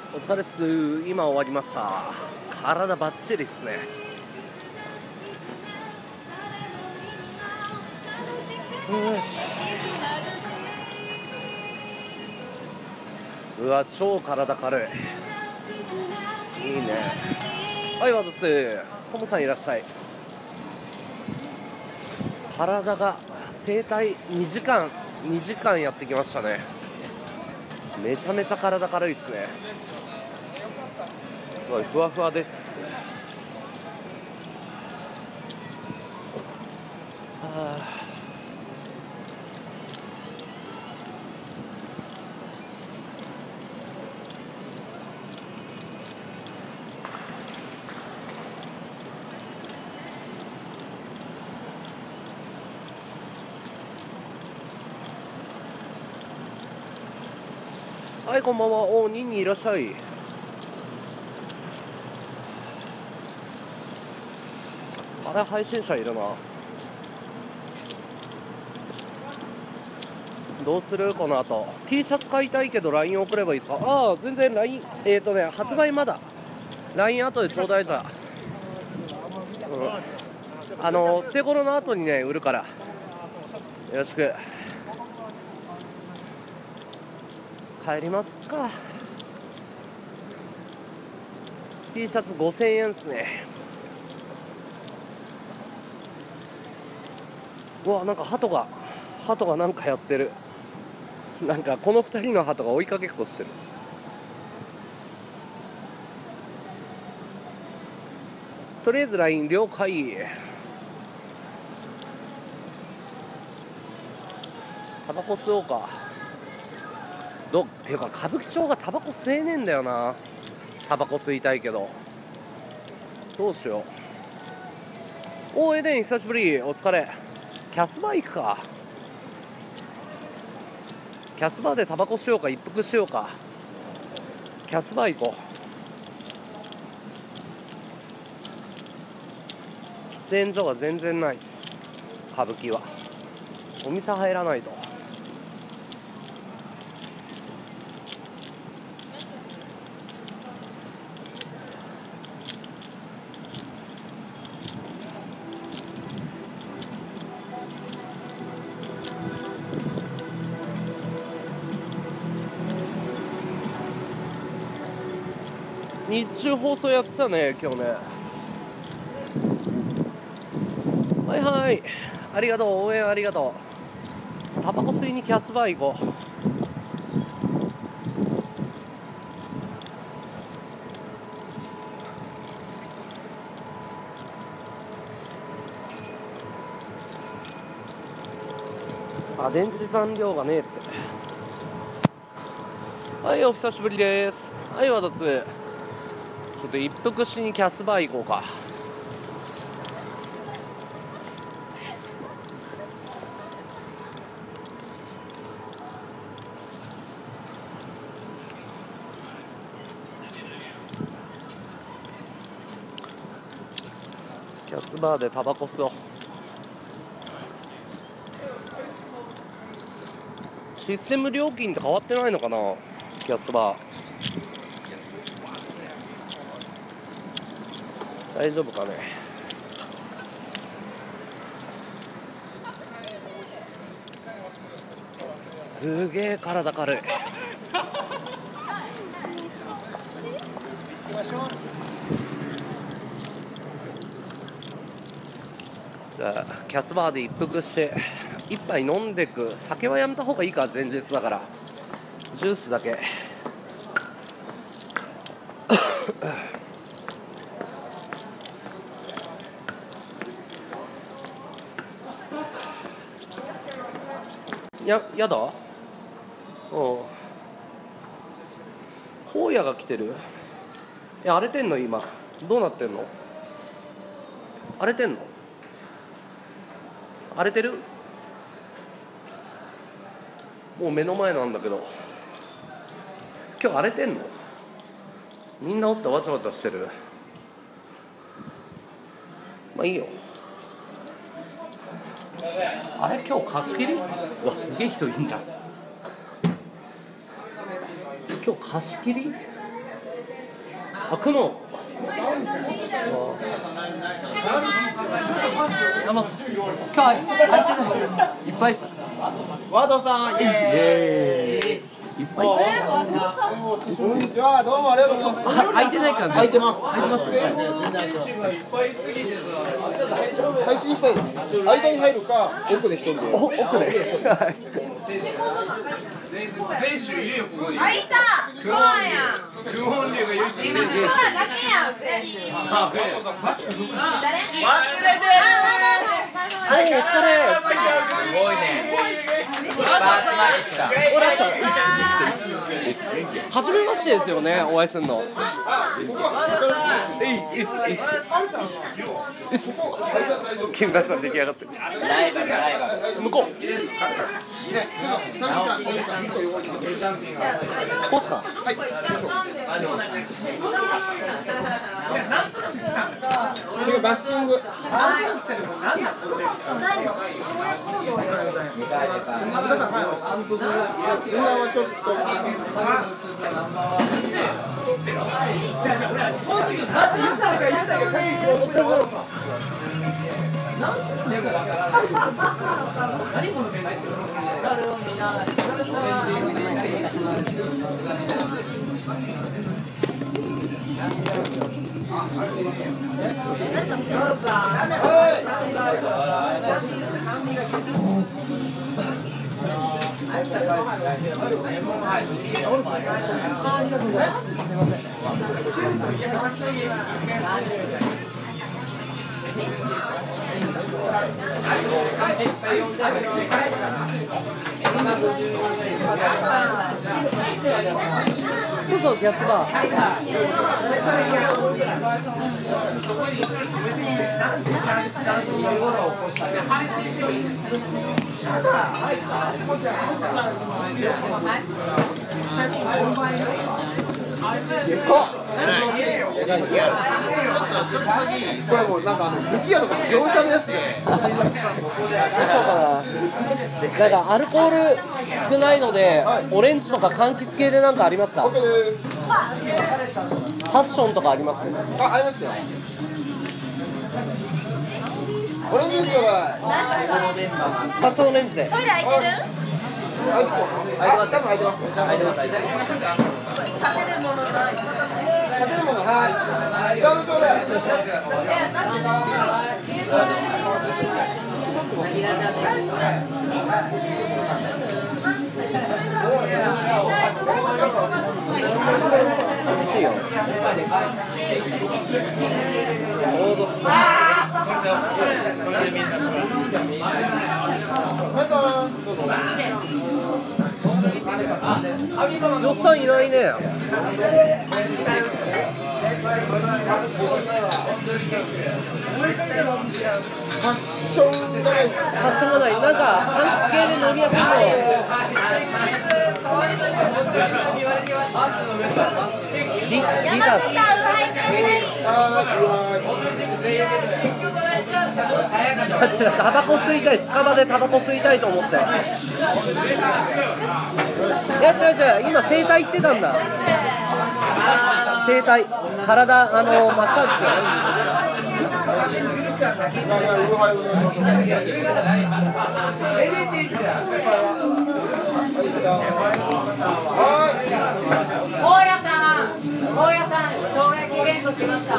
お疲れっす。今終わりました。体バッチリですね。よし。うわ、超体軽い。いいね。はい、私トモさんいらっしゃい。体が整体2時間やってきましたね。めちゃめちゃ体軽いですね。すごいふわふわです。はあ、はい、こんばんは。お、ニンニいらっしゃい。あれ、配信者いるな。どうするこの後 T シャツ買いたいけど LINE 送ればいいですか。ああ、全然 LINE 発売まだ LINE 後でちょうだいじゃ、捨て頃の後にね売るからよろしく。帰りますか。 T シャツ5000円ですね。うわ、なんか鳩がなんかやってる。なんかこの2人の鳩が追いかけっこしてる。とりあえず LINE 了解。タバコ吸おうか。っていうか歌舞伎町がタバコ吸えねえんだよな。タバコ吸いたいけどどうしよう。おー、エデン久しぶり。お疲れ。キャスバー行くか。キャスバーでタバコしようか、一服しようか。キャスバー行こう。喫煙所が全然ない。歌舞伎はお店入らないと。日中放送やってたね今日ね。はいはい、ありがとう。応援ありがとう。タバコ吸いにキャスバー行こう。あ、電池残量がねえって。はい、お久しぶりです。はい、わだつ。ちょっと一服しにキャスバー行こうか。キャスバーでタバコ吸おう。システム料金って変わってないのかな、キャスバー。大丈夫かね。すげえ体軽い。じゃあキャスバーで一服して一杯飲んでく。酒はやめた方がいいか、前日だから。ジュースだけ。やだ。うん。荒野が来てる。荒れてんの今。どうなってんの。荒れてんの。荒れてる。もう目の前なんだけど。今日荒れてんの。みんなおってわちゃわちゃしてる。まあいいよ。あれ今日貸し切り。うわ、すげえ人いんじゃん。今日貸し切り。 あ、雲。山さん。今日いっぱいさ。 ワードさん、イエーイ。 いっぱい。 こんにちは、どうもありがとうございます。 空いてないからね。 空いてます。 空いてます。 配信したい。間に入るか、奥で一人で。 奥で。 選手いるよ、ここに。 あ、いた。そうやん。 クオンリュウが唯一選手。 今、空だけやん、選手。誰。 忘れてはい、お疲れ。 すごいね。 おらさん。初めましてですよね、お会いするの。金田さん出来上がってる。 ライバル。 向こう。ポスター。 はい、次バッシング。今はちょっと。 そうそう、ギャスバー。 これもうなんか武器屋とか業者のやつで。 どうしようかな。なんかアルコール少ないので、オレンジとか柑橘系でなんかありますか？ OK です。 パッションとかあります？ ありますよ。オレンジですよ。 パッションオレンジで。 トイレ空いてる。 あ、多分空いてます。 入ります。 食べるものない。 食べるもの、はい。じゃあ、ちょうだい。 美味しいよ。ロードスパ。よっさんいないね。 ファッションがない。 発想がない。なんか柑橘系で飲みやすいの。リカス。タバコ吸いたい、近場でタバコ吸いたいと思って。いや違う違う、今整体行ってたんだ。整体、体マッサージしよ大家さん、衝撃イベントしました。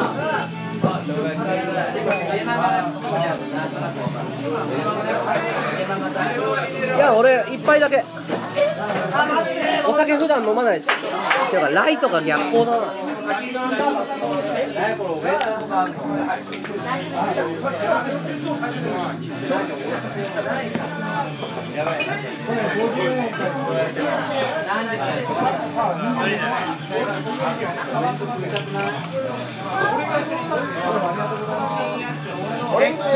いや、俺一杯だけ。お酒普段飲まないし。てかライトが逆光だな。 オレンジ。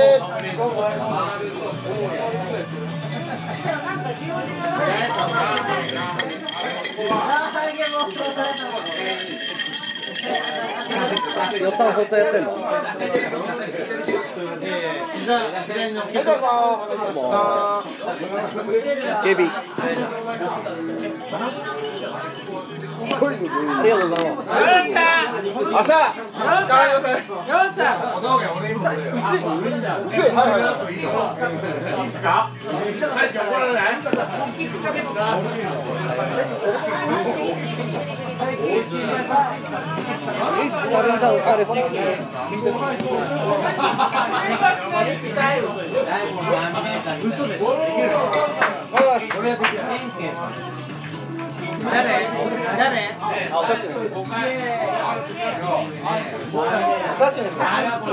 予算放送やってんの？警備。ありがとうございます。 朝薄いはいはいダルさんお疲れっす。 さっきの人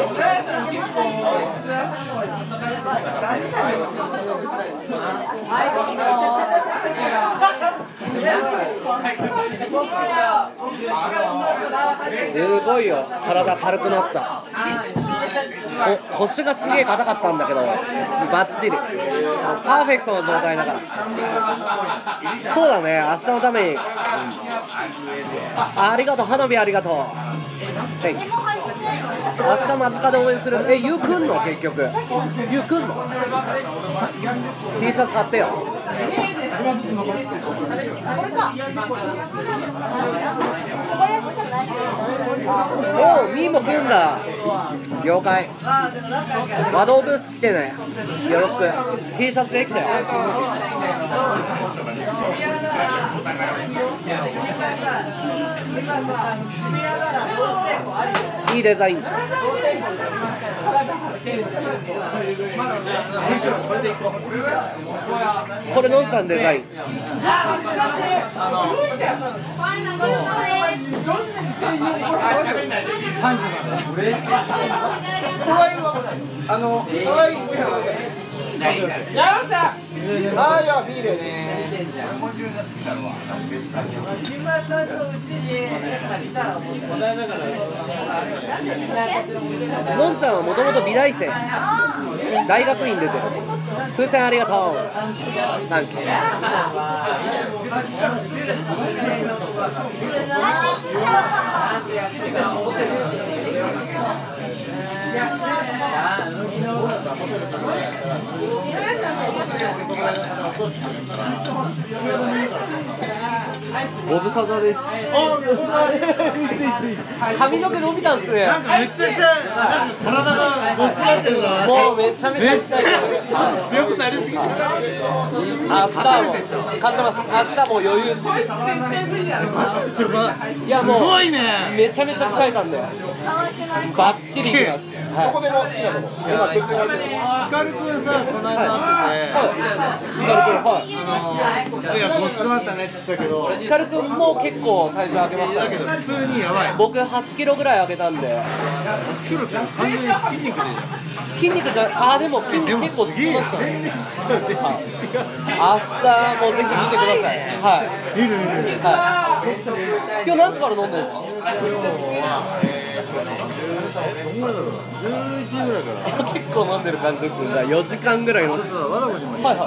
すごいよ、体軽くなった。腰がすげえ硬かったんだけど、バッチリパーフェクトの状態だから。そうだね、明日のために、ありがとう、花火ありがとう。明日間近で応援する。ゆうくんの結局ゆうくんの T シャツ買ってよ。おう、みーも来んだ。了解。和道ブース来てね。よろしく。T シャツできたよ。いいデザイン。これのんさんデザイン。 あーいやビールねのんちゃんはもともと美大生、大学院出てる。風船ありがとう。サンキュー。ご無沙汰です。髪の毛伸びたんですね。 なんかめっちゃくちゃ体がごつくなってるな。 もうめちゃめちゃ痛い。 強くなりすぎてる。 明日も勝ってます。明日も余裕です。いやもうすごいね。 めちゃめちゃ鍛えたんでバッチリいきます。 どこでも好きなとこ今口が開いてるヒカルくんさ、この間会ってて、いやごつくなったねって言ったけど、 ヒカルくんも結構体重上げましたね。 普通にやばい。 僕8キロぐらい上げたんで。 キロって完全に筋肉でじゃん。 筋肉じゃ、でも筋肉結構つきましたね。明日もぜひ見てください。はい。 見る見る。 はい。今日何時から飲んでるんですか 11時ぐらいから。 結構飲んでる感じですね。じゃあ4時間ぐらい飲んでる。 わらごにもはいはい。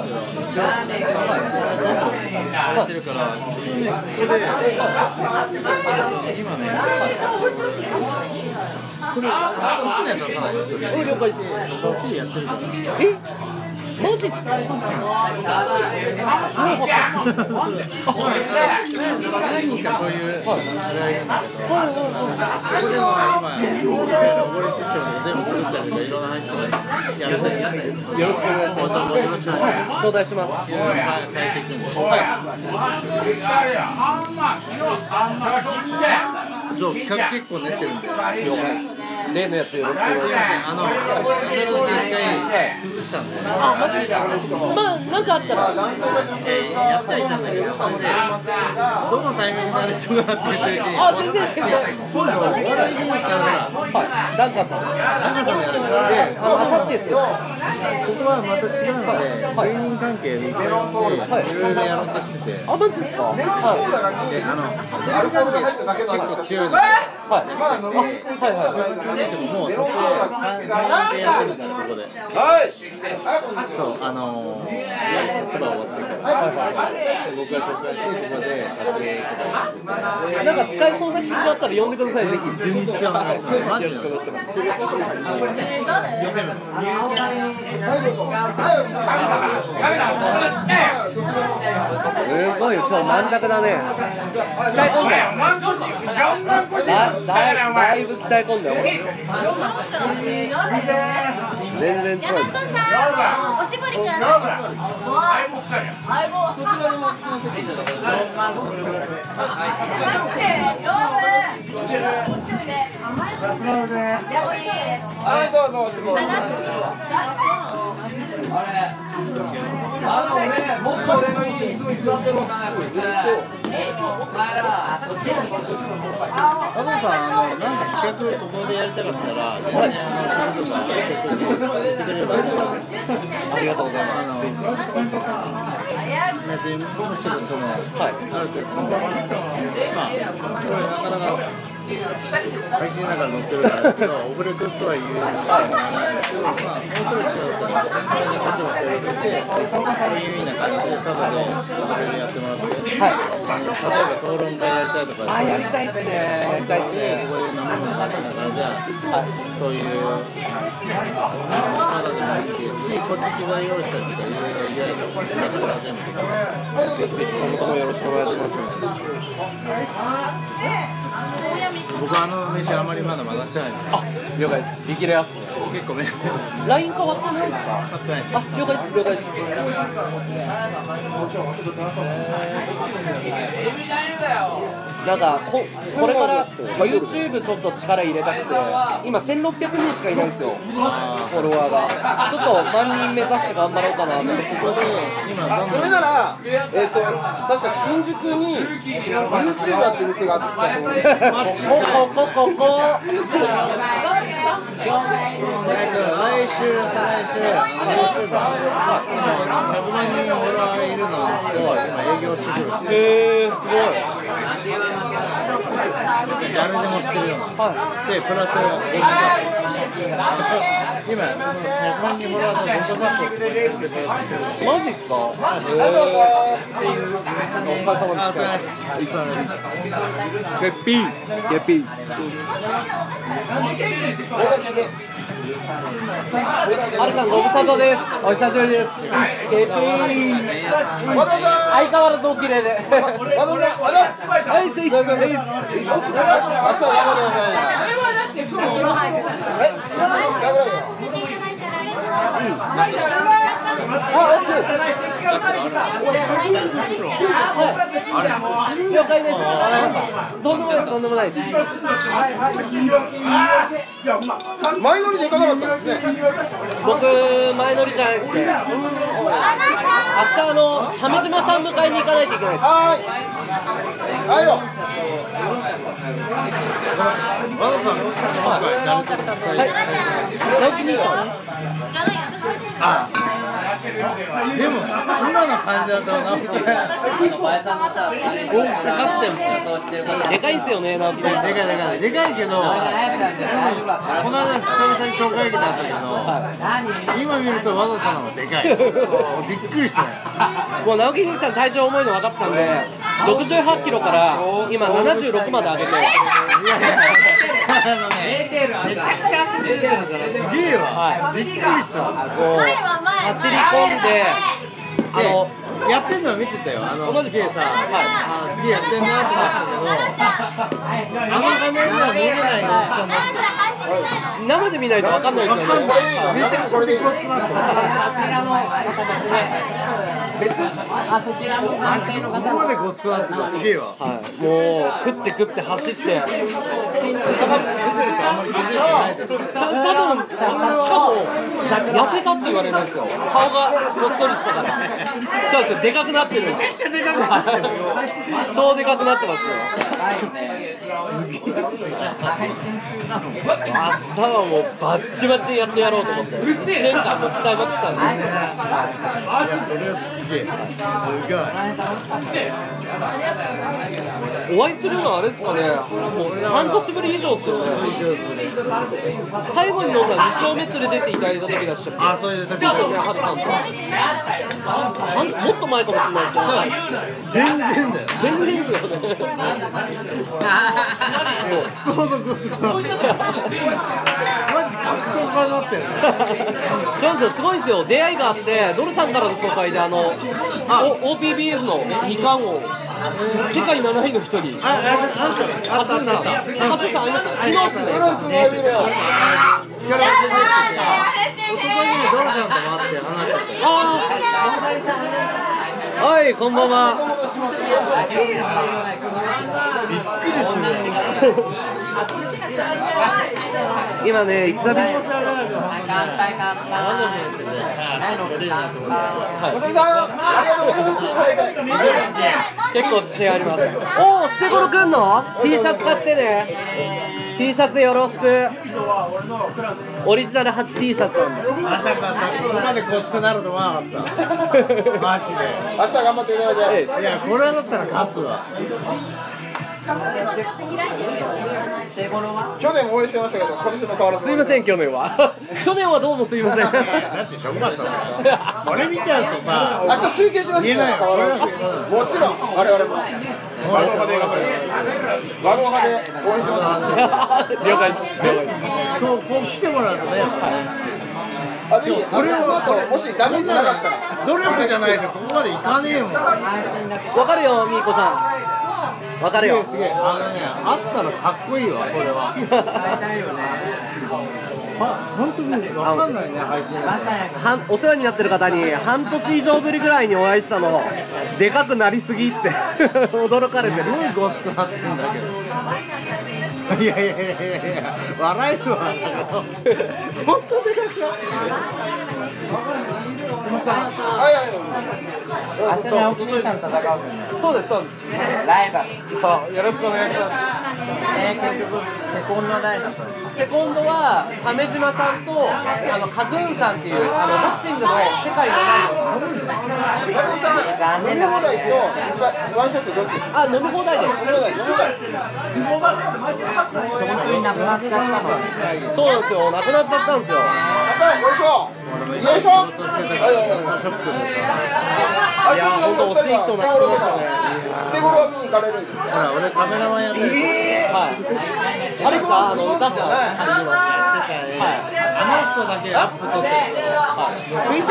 やってるから、ここで今ね、これ1年出さないですよ。 了解です。 こっちでやってるから。 マジっすか？ 何人かそういう依頼なんだけど、ここでも今、おごり出張で全部作ったりとかいろんな話とかやってるんで、 よろしくお願いします。 よろしくお願いします。 招待します。 変えていくんで。そう、企画結構練ってるんで。 了解です。例のやつよろしくお願いします。 それを一回崩したんで。 あ、マジですか？まあ、なんかあったら。 やったらいいんだけど、どのタイミングであれ人がなってるうちに。 あ、全然全然。 今度、笑いに行ったら、 はい、ランカーさん。 で、 あさってですよ。 ここはまた違うので、芸人関係でいろいろやろうとしてて。 あ、マジですか？はい。 で、 アルコールが入っただけの話強いので。 はい。 まあ飲みにくいはいはい。 もうそこ3年やってるんですここで。 はいそう、そば終わってから僕が紹介してここで撮影とかしてて、 なんか使えそうな気があったら呼んでください、ぜひ。 全然お願いします。マジでよろしくお願いします。すごい、今日満卓だね。使い込んだよ。 だいぶ鍛え込んだよ俺。全然強い。 大和さん、おしぼりください。相棒。 どちらでも好きな席で。はい、どうぞおしぼり。 俺もっと俺のいい椅子に座ってるわかんないこいつ。お前ら。 加藤さん、なんか企画ここでやりたかったら、全然ありがとうございます。 別にむしろその、ある程度、まあ、これなかなか配信ながら載ってるから、オフレコとは言うまあ、もうちょい人だったら、こっちも協力して、そういう意味な感じで、ただで、やってもらって、例えば討論会やりたいとか、 やりたいっすね。やりたいっすね。 ここで生の話だからじゃあ、そういうただでもいいし、こっち機材用意したりとかいろいろやるのも全部今後ともよろしくお願いします。 僕あの飯あまりまだ混ざってないので、 あ、了解です。力レアっすね。 結構ね、 ライン変わってないですか？ 買ってないです。 あ、了解です。了解です。なんかこれから YouTube ちょっと力入れたくて、今1600人しかいないんですよ、フォロワーが。ちょっと万人目指して頑張ろうかなって。 あ、それなら、確か新宿に YouTuber って店があったと思うんです。 ここ来週、再来週、YouTuber 100万人のフォロワーがいるのを今営業してくるし、 すごい。 誰でも知ってるような。で、プラス、今、100万人フォロワーの文化雑誌を作ってる。 マジっすか？ はい、どうぞ。 お疲れ様です。ゲッピー。 おだけで。 アルさんご無沙汰です。お久しぶりです。ゲッピー。 和田さん。 相変わらずお綺麗で。 和田さん。 はい、せい。 明日は頑張ってください。 了解です。とんでもないです。とんでもないです。 前乗りで行かなかったんですね。 僕前乗りじゃないですね。明日鮫島さん迎えに行かないといけないです。 はいよ。 はい。直樹兄さん。 でも、今の感じだと、直樹が大きさ勝ってもでかいんすよね、直樹さん。 でかいけど、この間久々に東海来た時の、今見ると和田さんの方がでかい。びっくりしたよ。 もう直樹兄さん体調重いの分かってたんで、68キロから今76まで上げて。 めちゃくちゃ出てるからすげえわ。びっくりした。 こう走り込んで、 やってんのは見てたよ。すげえさ、すげえやってんなってなったけど、画面では見えない大きさになって生で見ないと分かんないですよね。 めちゃくちゃでかい。別？ ここまでごつくなってたらすげえわ。 はい、もう食って走って。多分しかも痩せたって言われるんですよ。顔がごっそりしたから。そうですよ、でかくなってる。めちゃくちゃでかくなってる。超でかくなってますよ。明日はもうバッチバチにやってやろうと思って。1年間も鍛えまくったんで。お会いするのはあれですかね。もう半年ぶり以上ですよね。最後に飲んだ2丁目連れてっていただいた時でしたっけ。 あ、そういう時ですよね、ハルさんと。もっと前かもしれないですよね。 全然だよ。 全然ですよね。 相当ごつくなってる。マジ格闘家になってる。 そうですよ、すごいですよ。出会いがあって、ドルさんからの紹介でOPBF の2冠王世界7位の一人。 あったんだった。 高津さん、昨日っすね。はい、こんばんは。今ね、久々に。結構自信あります。おお、ステゴロくんの T シャツ買ってね。T シャツよろしく。オリジナル8 T シャツなんだ。 まさかここまでこつくなると思わなかった。マジで。 明日頑張っていただいて。 いや、これだったら勝つわ。 去年も応援してましたけど、今年も変わらず。 すいません、去年は。去年はどうもすいません。 だってしょうがなかった。これ見ちゃうとさ、 明日中継しますよ。変わらず。もちろん、我々も。ワゴン派で頑張ります。ワゴン派で応援します。 了解です。了解です。 こう来てもらうとね、 あ、ぜひ、これをもしダメージなかったら。 努力じゃないとここまでいかねえもん。 わかるよ、みーこさん。わかるよ。 すげえ、あったらかっこいいわ、これは。本当にわかんないね、配信。 お世話になってる方に半年以上ぶりぐらいにお会いしたの、でかくなりすぎって驚かれてる。 すごいごつくなってんだけど。いやいやいやいや、笑えるわ。本当でかくなってる。 明日の青木さん戦うのね。 そうです、そうです。 ライバル。 そう、よろしくお願いします。 結局セコンドは誰だったの？ セコンドは鮫島さんとカズーンさんっていうボクシングの世界のライバルです。 残念だったね。 ワンショットどっち？ あ、飲み放題です。 飲み放題。 本当になくなっちゃったの。 そうなんですよ、なくなっちゃったんですよ。 よいしょ。よいしょ。 いや、本当惜しい人なくなりましたね。 ステゴロは見に行かれるんですよ。 ほら、俺カメラマンやってる。 はい。あれですか、歌さん。はい。 あの人だけアップ撮ってる。 推薦？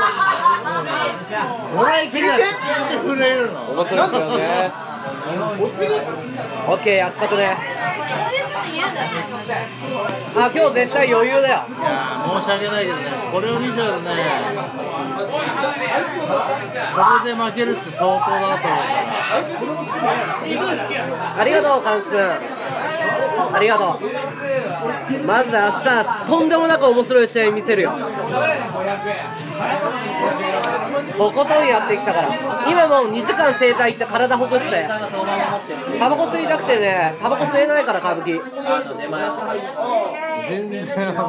もらいきりだって震えるの。 思ってるんですよね。 お次？ オッケー、約束ね。あ、今日絶対余裕だよ。 いや申し訳ないけどね、これを見ちゃうとね、これで負けるって相当だと思うから。 ありがとう、監視君。ありがとう。マジで明日、とんでもなく面白い試合見せるよ。とことんやってきたから。今もう2時間整体行って体ほぐして。タバコ吸いたくてね、タバコ吸えないから歌舞伎。 全然でかくな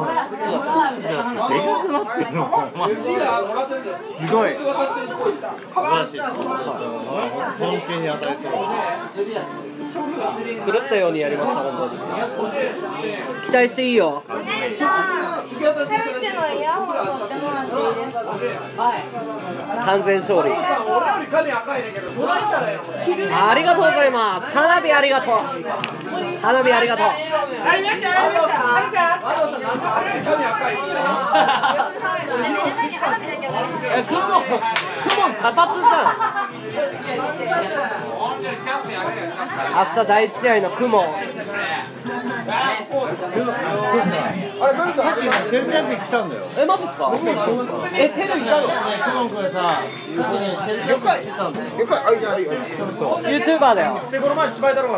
ってるの。すごい。素晴らしい。尊敬に値する。 狂ったようにやりました、本当に。期待していいよ。完全勝利。ありがとうございます。花火ありがとう。花火ありがとう。クモ茶髪じゃん。明日第一試合のクモ。 さっきね、テルチャンピン来たんだよ。 マジですか？テルいたの？ クモン君さ、テルチャンピン来たんだよ。 YouTuber だよ。 ステゴロ前芝居だろうかな。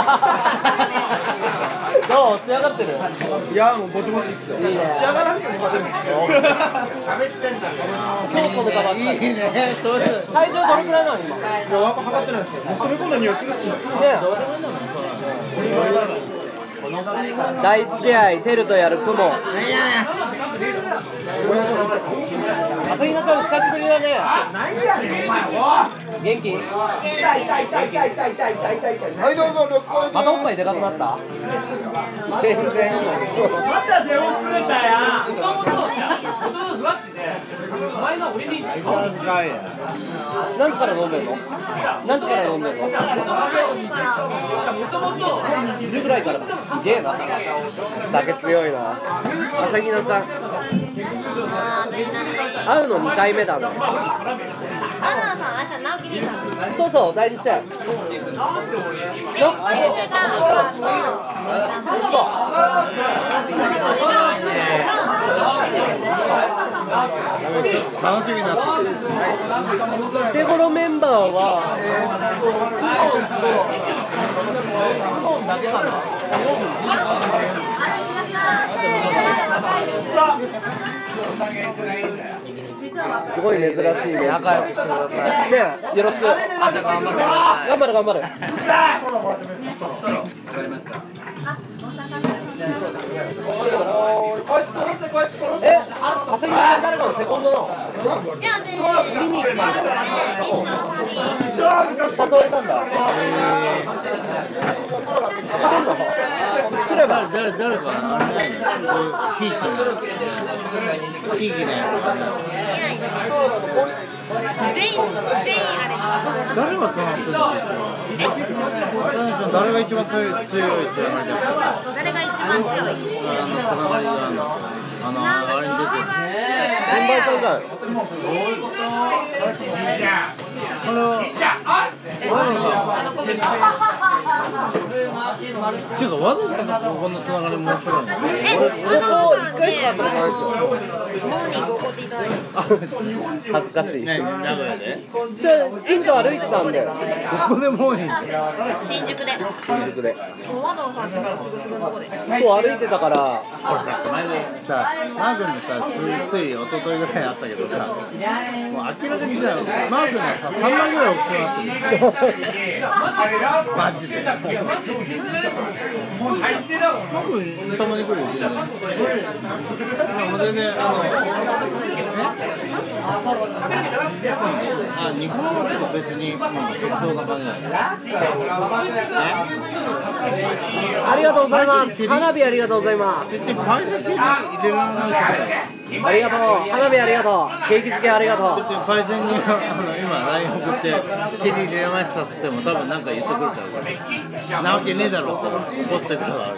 どう仕上がってる？ いやもうぼちぼちっすよ。仕上がらんけど勝てるっすよ。 今日その方いいね、そういう。 体重どれくらいなの今？ いやあんま測ってないですよ。もうそれこそ匂いするっすよ。 ね。第一試合テルとやるクモ。朝比奈ちゃん久しぶりだね。元気？ はいどうぞ旅行です。 またおっぱいでかくなった？全然。 また出遅れたや。もともとふわっちで前の俺に何から飲んでんの？何から飲んでんの？10ぐらいから。すげえな。酒強いな。朝比奈ちゃん。会うの2回目だね。 ナナさん、明日直樹兄さん。 そうそう、第2試合。 楽しみになってくる。 セゴロメンバーは、すごい珍しいね。 仲良くしてください。 ねえ、よろしく。 明日頑張ってください。 頑張る頑張る。朝日さん誰かのセコンドなの？ いや、で、 見に行くの？ 西野さんに。 誘われたんだ。来れば誰かあれないの？ひいきな全員あれ。 誰がつながってるの？誰が一番強いつながりだった？ 誰が一番強い？ つながりがあれに出てる。 順番さんが。 これはっていうか和田さんとここのつながりも面白いの。 俺こ1回しか会ったことないですよ。 もうにごこていただいて。 恥ずかしい。 名古屋でじゃあ近所歩いてたんで。 どこでもいい。 新宿で。 新宿で。 もう和道さんからすぐのとこで。 そう歩いてたから。 俺さ、この間さ、マー君のさ、つい一昨日ぐらいあったけどさ、もう明らかにさ、マー君がさ、3倍ぐらい大きくなってる。マジで。マー君、たまに来るよ、全然。でね、日本語とか別に、適当な感じなんだ。 ありがとうございます。花火ありがとうございます。 別に会社系に入れられないからありがとう。花火ありがとう。ケーキ付けありがとう。 別にパイセンに今 LINE 送って切り入れましたって言っても多分なんか言ってくるからなわけねえだろって怒ってるからある。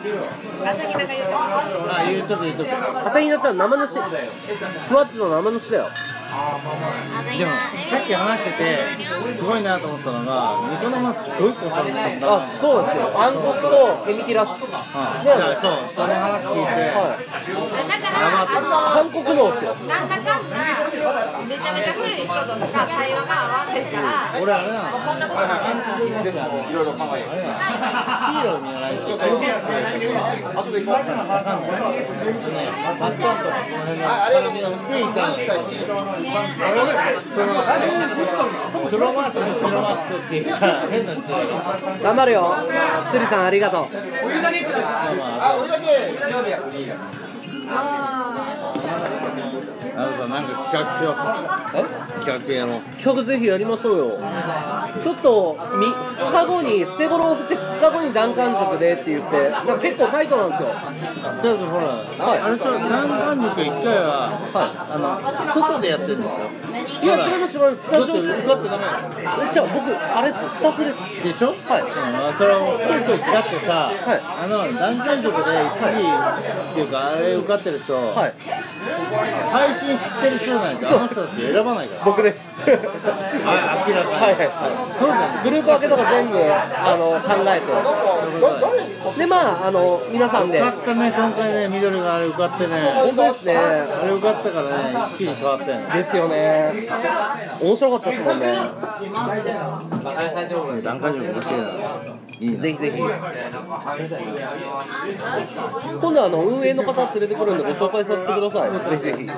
あ、言うとく言うとく。 朝日になったら生主。ふわっちの生主だよ。 でもさっき話しててすごいなと思ったのがニコ生すごい子さんだったあ、そうなんですよ。暗黒とケミキラス。 そう、その話聞いて、 だから韓国のですよ。 なんだかんだめちゃめちゃ古い人としか会話が合わないから俺あれなのこんなことないでもいろいろ考えてヒーロー見習いとか後で行こう。 バッタンとかその辺のありがとうございます。 でいたんですよ。その黒マスク白マスクっていうか変なんですよ。 頑張るよ。スリさんありがとう。 あ、俺だけ。 なんか企画しよう。企画やろう。 企画ぜひやりましょうよ。ちょっと2日後に捨て頃を振って2日後に弾丸塾でって言ってなんか結構タイトなんですよ。 だけどほら、あれでしょ、弾丸塾1回は、外でやってるんですよ。 いや、違います違います。スタジオ受かってダメじゃあ僕あれですスタッフです。 でしょ。 はい。 それをそうだってさ、 はい弾丸塾で1時っていうかあれ受かってる人、 はい。 配信知ってる人じゃないとあの人たち選ばないから。 僕です。 明らかに。 はいはいはい。 そうだよ。 グループ分けとか全部考えて。でまあ皆さんで。 受かったね、今回ね、緑があれ受かってね。 本当ですね。 あれ受かったからね、一気に変わったよね。 ですよね。面白かったですもんね。 段階塾面白いな。いいね。 ぜひぜひ。今度は運営の方連れてくるんでご紹介させてください。ぜひぜひ。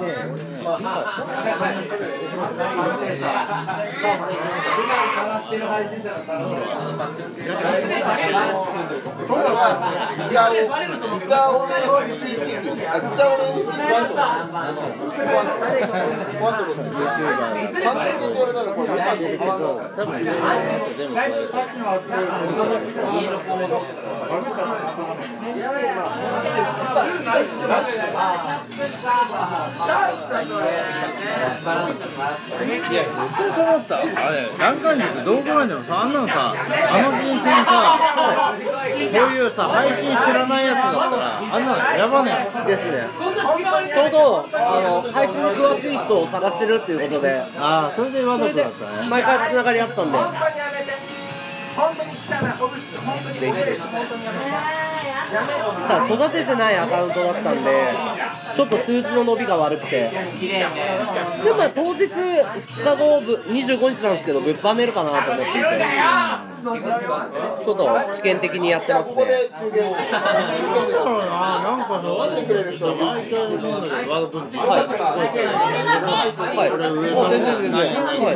いや、絶対そう思った。あれ、弾丸塾どう考えてもさ、あんなのさ、あの人生にさ、 そういうさ、配信知らないやつだったら、あんなの選ばねえよ。 ですね。ちょうど配信に詳しい人を探してるっていうことで、 ああ、それでわざそれでとだったね。 毎回つながりあったんで、ぜひ。ただ育ててないアカウントだったんで、ちょっと数字の伸びが悪くて、でも当日2日後25日なんですけど、ぶっぱねるかなと思っていて、ちょっと試験的にやってますね。 なんかさ、わざとくれる人、毎回思うんだけど、わざとってはい、はい、もう全然全然、はい、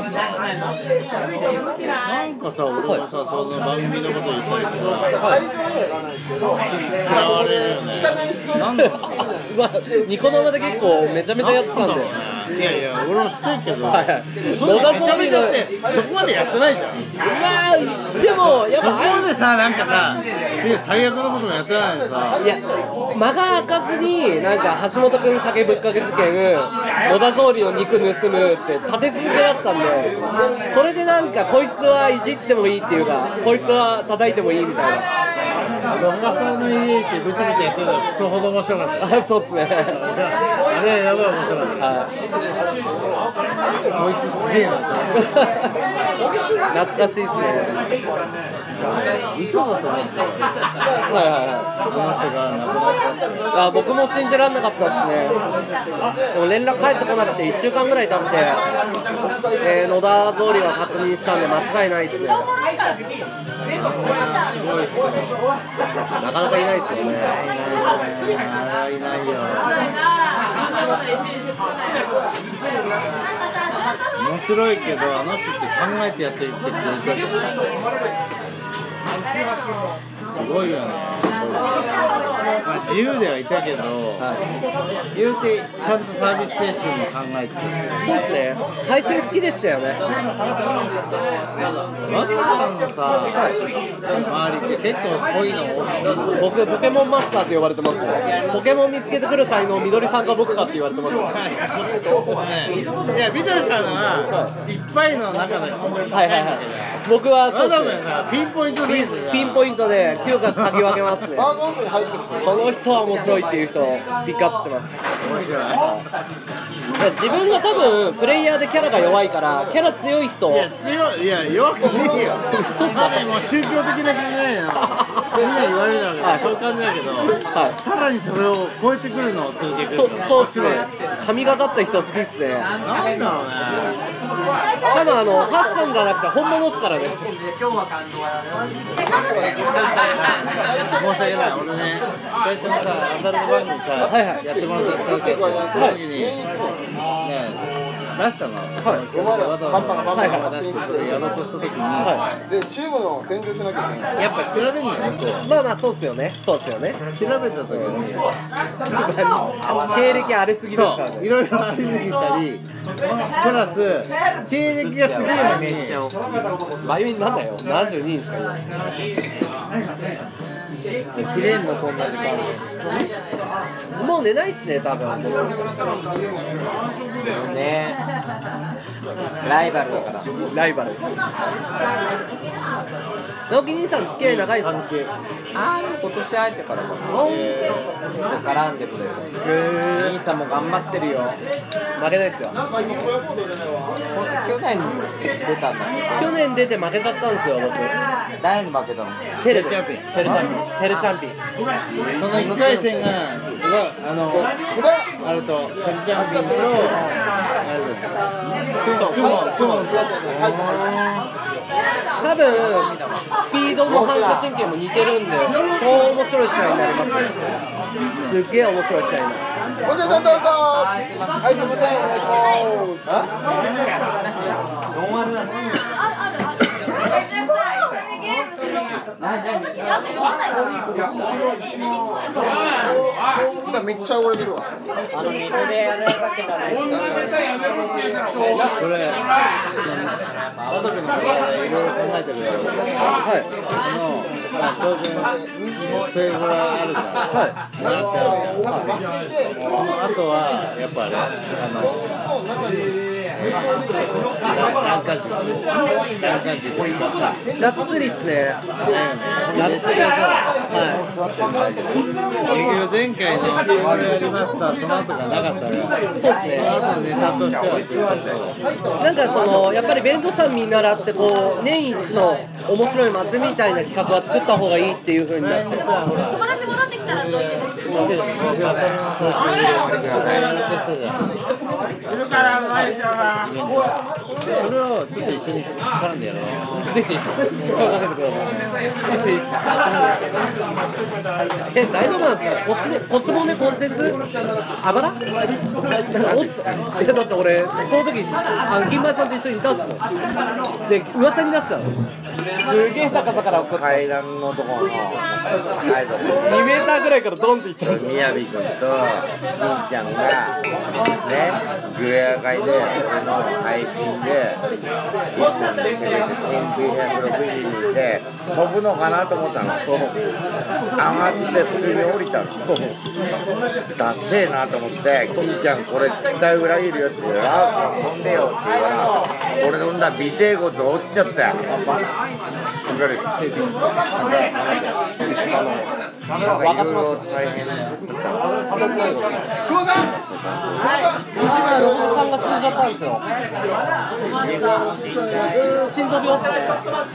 なんかさ、俺がさ、その番組のこと言ったりとか、嫌われるよね。なんだろう。 まあ、ニコ生で結構めちゃめちゃやってたんで。 いやいや、俺も知ってるけど、 はいはい、 そんなめちゃめちゃって、そこまでやってないじゃん。 まあ、でも、やっぱ、 そこまでさ、なんかさ、最悪のこともやってないのにさ、 いや、間が開かずに、なんか橋本君酒ぶっかけ事件、野田総理の肉盗むって立て続けだったんで、それでなんか、こいつはいじってもいいっていうか、こいつは叩いてもいいみたいな。 野田さんの家してブツブツやってるのがクソほど面白かった。 あ、そうっすね。 あれ、やばい面白かった。 はい、 こいつすげえなって。 懐かしいっすね。 嘘だと思ってた。 はいはいはい。 この人が亡くなった。 あ、僕も信じられなかったですね。でも連絡返ってこなくて1週間ぐらい経って、野田総理は確認したんで間違いないですね。なかなかいないですよね。 いないよ。面白いけど、あの人って考えてやってるって難しい。すごいよね。まあ、自由ではいたけど、言うてちゃんとサービス精神も考えてる。 そうですね。配信好きでしたよね。 和田さんのさ、周りって結構濃いの多い。 僕ポケモンマスターって呼ばれてますね。ポケモン見つけてくる才能、緑さんか僕かって言われてますね。 いや、緑さんはいっぱいの中で。 はいはいはい。僕はそうですね。 ピンポイントでピンポイントで嗅覚嗅ぎ分けますね。この人は面白いっていう人をピックアップしてます。 面白い。 自分が多分プレイヤーでキャラが弱いからキャラ強い人。 いや強い、いや弱くねえよ。もう宗教的な考えなみんな言われるわけだ、そういう感じだけど、さらにそれを超えてくるのを続けてる。 そうっすね。神がかった人好きっすね。 なんだろうね。 多分ファッションじゃなくて本物っすからね。 申し訳ない、俺ね、最初のさ、アダルト番組さ、やってもらったりするけど、その時に、ね、出したの、バンバンバンバン出してやろうとした時に、 でチームの洗浄しなきゃいけない。 やっぱ調べるのよ。 まあまあそうっすよね。そうっすよね。 調べた時に、 経歴ありすぎですからね。 いろいろありすぎたり、プラス経歴がすごいのに、 真由美なんだよ。72人しかいない。 綺麗なこんな時間。 もう寝ないっすね、多分。 ねライバルだから。 ライバル。直樹兄さん付き合い長いっすか？ 今年会えてからかな。絡んでくれる。兄さんも頑張ってるよ。 負けないっすよ。 去年出たんだけど。 去年出て負けちゃったんですよ、僕。 誰に負けたの？ テルチャンピン。テルチャンピン。 その1回戦が、あると、テルチャンピンと、 多分スピードも反射神経も似てるんで、超面白い試合になりますね。すっげえ面白い試合になる。 おじさんどうぞ。はい、すみません、お願いします。 ノンアルなの？ めっちゃ汚れてるわ。 水でやるだけじゃない。 これ、家族のことでいろいろ考えてるだろうけど、当然、政府はあるじゃん。その後は、やっぱね、 がっつりっすね。がっつり。は前回のボールやりました、その後がなかったら、 い。そうっすね。 ネタとしてはっていうことなんかそのやっぱり弁当さん見習ってこう年一の面白い祭りみたいな企画は作った方がいいっていう風になってさ、ほら。 友達戻ってきたらどいてね。 いるから前ちゃんはそれをちょっと一緒に絡んでやろう。 ぜひ声かけてください。大丈夫なんですか？腰骨骨折？あばら？落ちた。だって俺その時銀前さんと一緒にいたんですもん。で噂になってたの。すげえ高さから落っこって階段のところの 2メーターぐらいからドンっていった。 みやび君と金ちゃんがね、グレア会で俺の配信で1本で攻めて1960人で飛ぶのかなと思ったの。上がって普通に降りたの。ダッセーなと思って金ちゃんこれ絶対裏切るよって言うから「飛んでよ」って言うから俺飲んだ尾てい骨折っちゃったよ。 若すます大変だった。 うちはロボットさんが死んじゃったんですよ。心臓病っすね。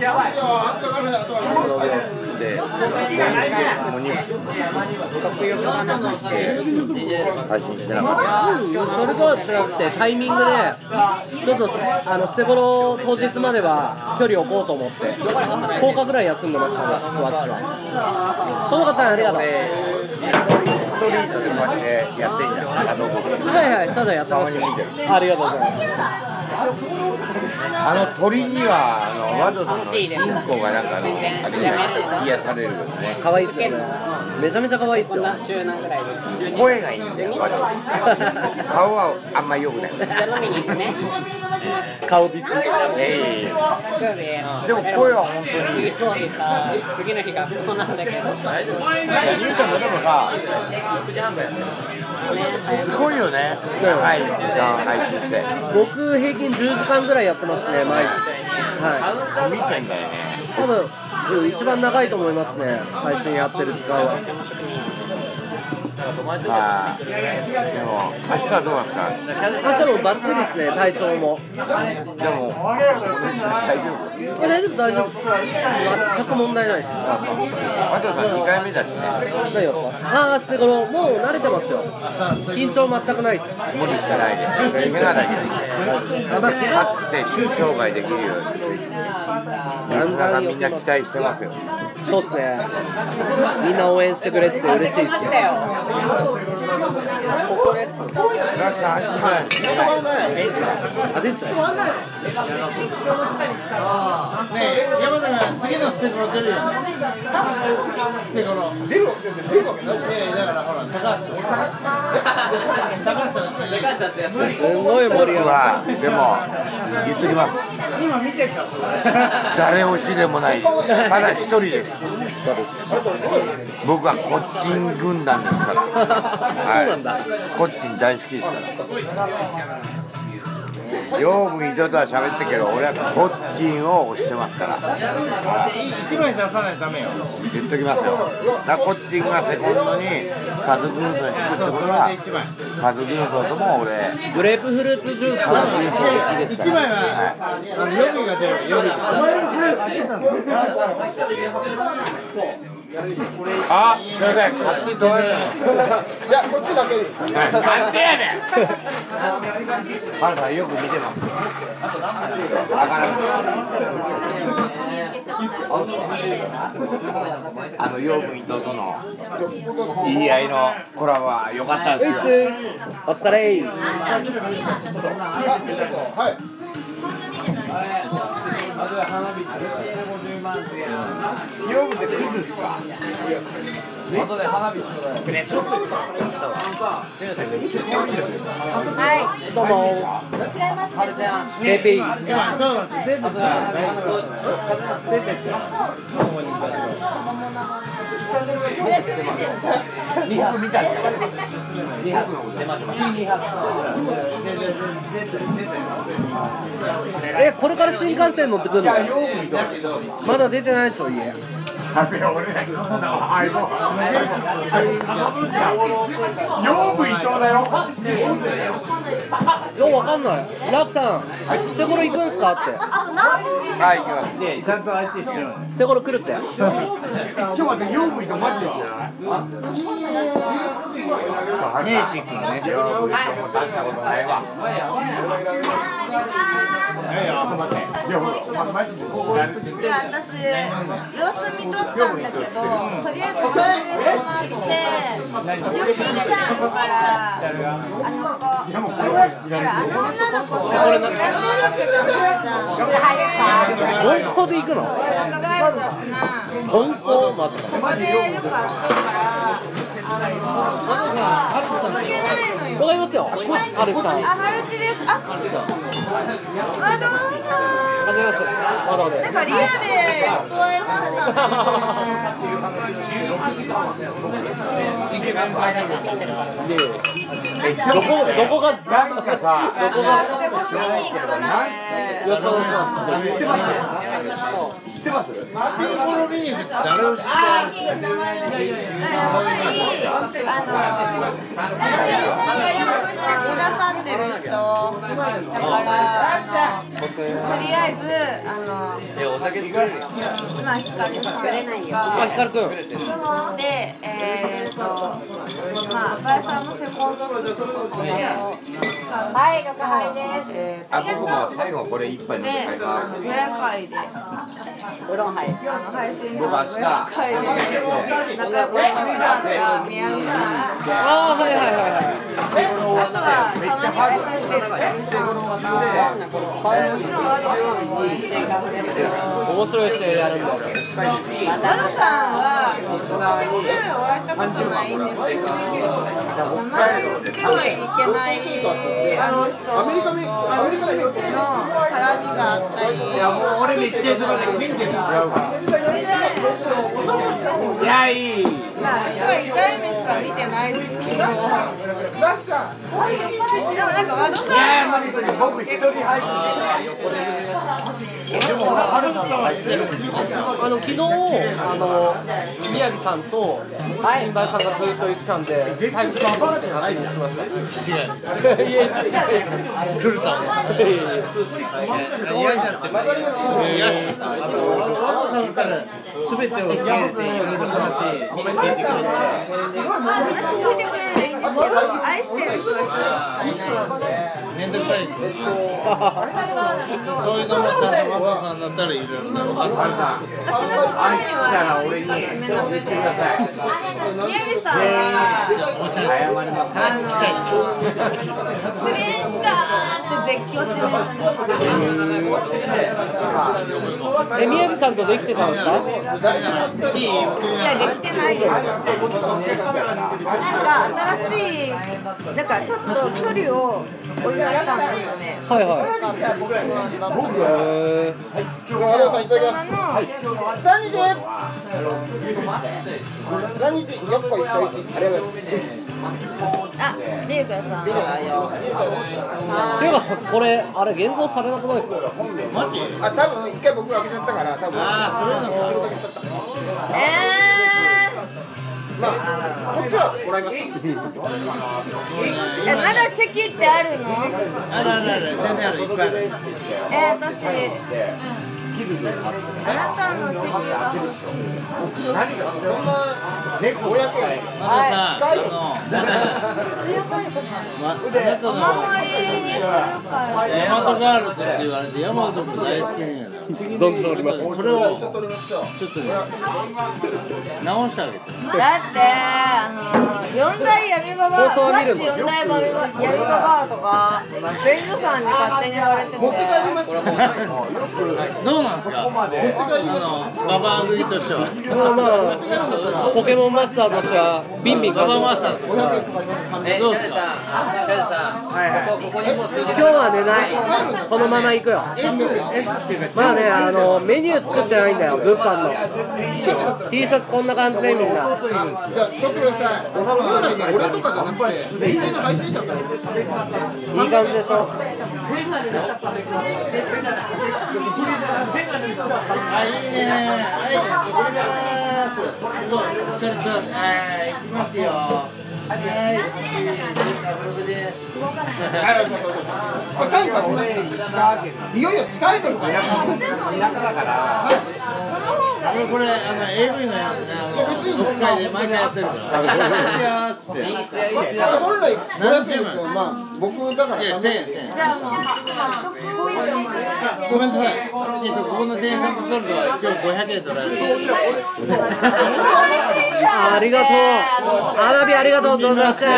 で、もう食欲がなくして配信してなかった。 それとは違くてタイミングでちょっと捨て頃当日までは距離を置こうと思って10日ぐらい休んでましたね、私は。ともかさんありがとう。 ストリートでこうやってやってんじゃん。 はいはい、ただやってます。ありがとうございます。 鳥にはワドさんのインコがなんかあれ癒されるよね。 可愛いっすよね。めちゃめちゃ可愛いっすよ。 声がいいんだよ。ワド顔はあんまり良くない。 顔です。 でも声は本当に。 次の日学校なんだけど。 言うてもでもさ、すごいよね。長い時間配信して。 僕平均10時間ぐらいやってますね、毎日。は見てんだよね。 い。多分一番長いと思いますね、配信やってる時間は。 でも明日はどうなんですか。 明日もバッチリですね、体調も。 でも大丈夫。 大丈夫大丈夫。全く問題ないです。 ワドさん2回目だしね。 何がですか？ああ、すごい、もう慣れてますよ。緊張全くないです。 無理してないで。怪我だけど。勝って生涯できるように。みんな期待してますよ。 そうっすね。みんな応援してくれてて嬉しいですよ。 村木さん、 あ、出ちゃう。 ねえ、山田が次のステゴロ出るよね。ステゴロ。 出るわけないじゃん。 だからほら、高橋さん。 すごい盛り上がって。 でも言っときます。 今見てか。 誰推しでもない。ただ一人です。僕はコッチン軍団ですから。 そうなんだ。 コッチン大好きですから。養分伊藤とは喋ったけど、俺はコッチンを推してますから。 一枚出さないとダメよ。 言っときますよ。だからコッチンがセコンドにカズ軍曹に作ってことは、カズ軍曹とも俺。 グレープフルーツジュースとか美味しいですから。 一枚は予備が出る。予備。 あ、それで勝手にどうやるの？ いや、こっちだけです。 なんでやねん。パンさんよく見てます。養分伊藤との言い合いのコラボは良かったですよ。 お疲れ。 はい。 養分ってクイズですか？後で花火ちょうだい。 どうも。KP。 200みたいな。200出ました。 これから新幹線乗ってくるの？まだ出てないでしょ、家。 養分伊藤だよ。 ようわかんない。ラクさん、セコロ行くんすかって。 はい、行きます。で、ちゃんと相手してる。 セコロ来るって。 ちょっと待って、養分伊藤マッチは。ネイシ君ね。養分伊藤も出したことないわ。 で、私、様子見とったんだけど、とりあえず止まって、よく見たから、あの子、ほら、あの女の子と、 鈍行で行くの？鈍行まず。わかりますよ。はるさん。 あ、はるちです。あ、どうぞ。 はじめまして。まだまだ。 なんかリアでお会いされたんどこがなんかさ、 どこが見に行くので。 よろしくお願いします。 知ってます？ マーティン・コロビニ誰を知ってます？ くださってる人だからとりあえずお酒作れる今ヒカルさんあ、ひかるくん。 でまあ赤井さんのセコンドはい了解ですあ、僕も最後これ一杯飲んで帰ります。 予約会で配信の予約会で仲良くなった宮城さんああ、はいはいはいはい。 あとはたまに入ってる人とか面白い試合やるんだよ。 和田さんは夜お会いしたことないんですけど名前をつけないといけないあの人の絡みがあったりいや、もう俺めっちゃ忙しい。いや、いい。 まあ、今日1回目しか見てないですけどでもなんか和田さんは僕一人配信でも俺、春菜さん入ってる。 昨日宮城さんと金林さんがずっと言ってたんで、タイプスアップって話にしました。 違う。 いやいや来ると思う。嫌じゃって。嫌し。和田さんから全てを受け入れていろいろ話コメント言ってくれて。 愛してる人がめんどくさい。そういうのもちゃんと和田さんだったらいろいろ分かる。 あんたら俺に言ってください。 宮城さんは謝ります。 失恋したって絶叫してます宮城さんとできてたんですか？ いや、できてないです。なんか新しい、なんかちょっと距離を置いられたんですよね。 はいはい。 和田さんいただきます。3日やっぱ一緒一ありがとうございます。 あ、レイカさん。 ていうか、これ、あれ、現像されなくないですか？ マジ？ あ、多分一回僕が開けちゃったから多分そういうの仕事しちゃった。まあこっちはもらいました。 まだチェキってあるの？ あるあるある、全然ある、いっぱいある。 私、あなたのチェキが欲しい。 そんな500円。 まださ、あなたのお守りにするから。 ヤマトガールズって言われて、ヤマトも大好きなんやな。 存じております。 それをちょっとね、直してあげて。 だって4大闇箱バふわっち4台ババアとか弁護士さんに勝手に言われてて持って帰ります。 どうなんですかババア食いとしては。 まあポケモンマスターとしてはビンビンババアマ感スター 500円かかります。 どうですか。 今日は寝ないこのまま行くよまあねメニュー作ってないんだよ物販の T シャツこんな感じでみんなじゃあ撮ってください。本来ね俺とかじゃなくて有名な配信者だよ。 いい感じでしょあ、いいね。はい、行きますよ。はい。 サインから同じ。いよいよ近いのかな。 これAV のオフ会で毎回やってるから。 本来500円ですけど、まあ僕だから300円で。 じゃあもうごめんなさい。ここの店員さんと取ると一応500円取られる。 ありがとうアラビありがとうございました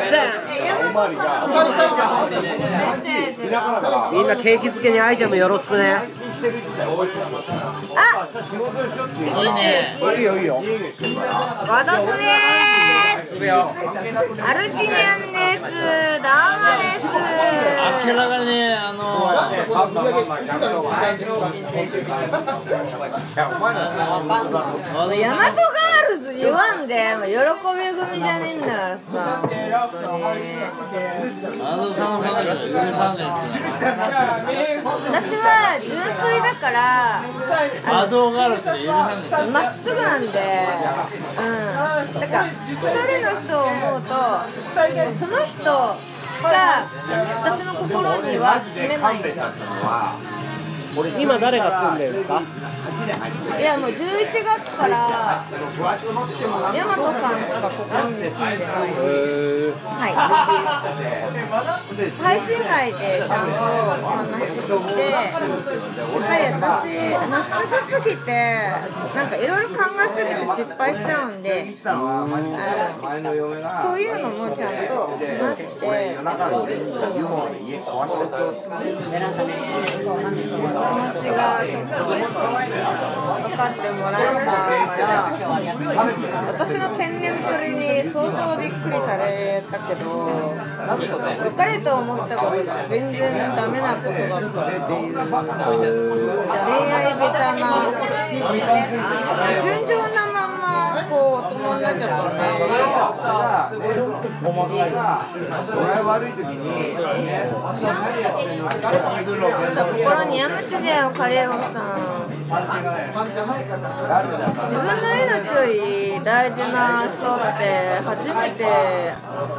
みんな景気づけにアイテムよろしくねいいね。 いいよいいよワドスですアルチニャンですどうもです明らかにヤマトガールズ言わんで喜び組じゃねえんだからさ本当に私は純粋だからアドガールズで許さない。 まっすぐなんでだから一人の人を思うとその人しか私の心には住めないんですよ今誰が住んでるんですかいやもう11月からヤマトさんしか心に住んでないはい配信会でちゃんとお話ししてやっぱり私まっすぐすぎてなんかいろいろ考えすぎて失敗しちゃうんでそういうのもちゃんと話して気持ちがちょっと分かってもらえたから私の天然ぶりに相当びっくりされたけど良かれと思ったことが全然ダメなことだったっていう恋愛ベタな純情なままこう大人になっちゃったんで心にやめてだよカレオさん自分の命より大事な人って初めて会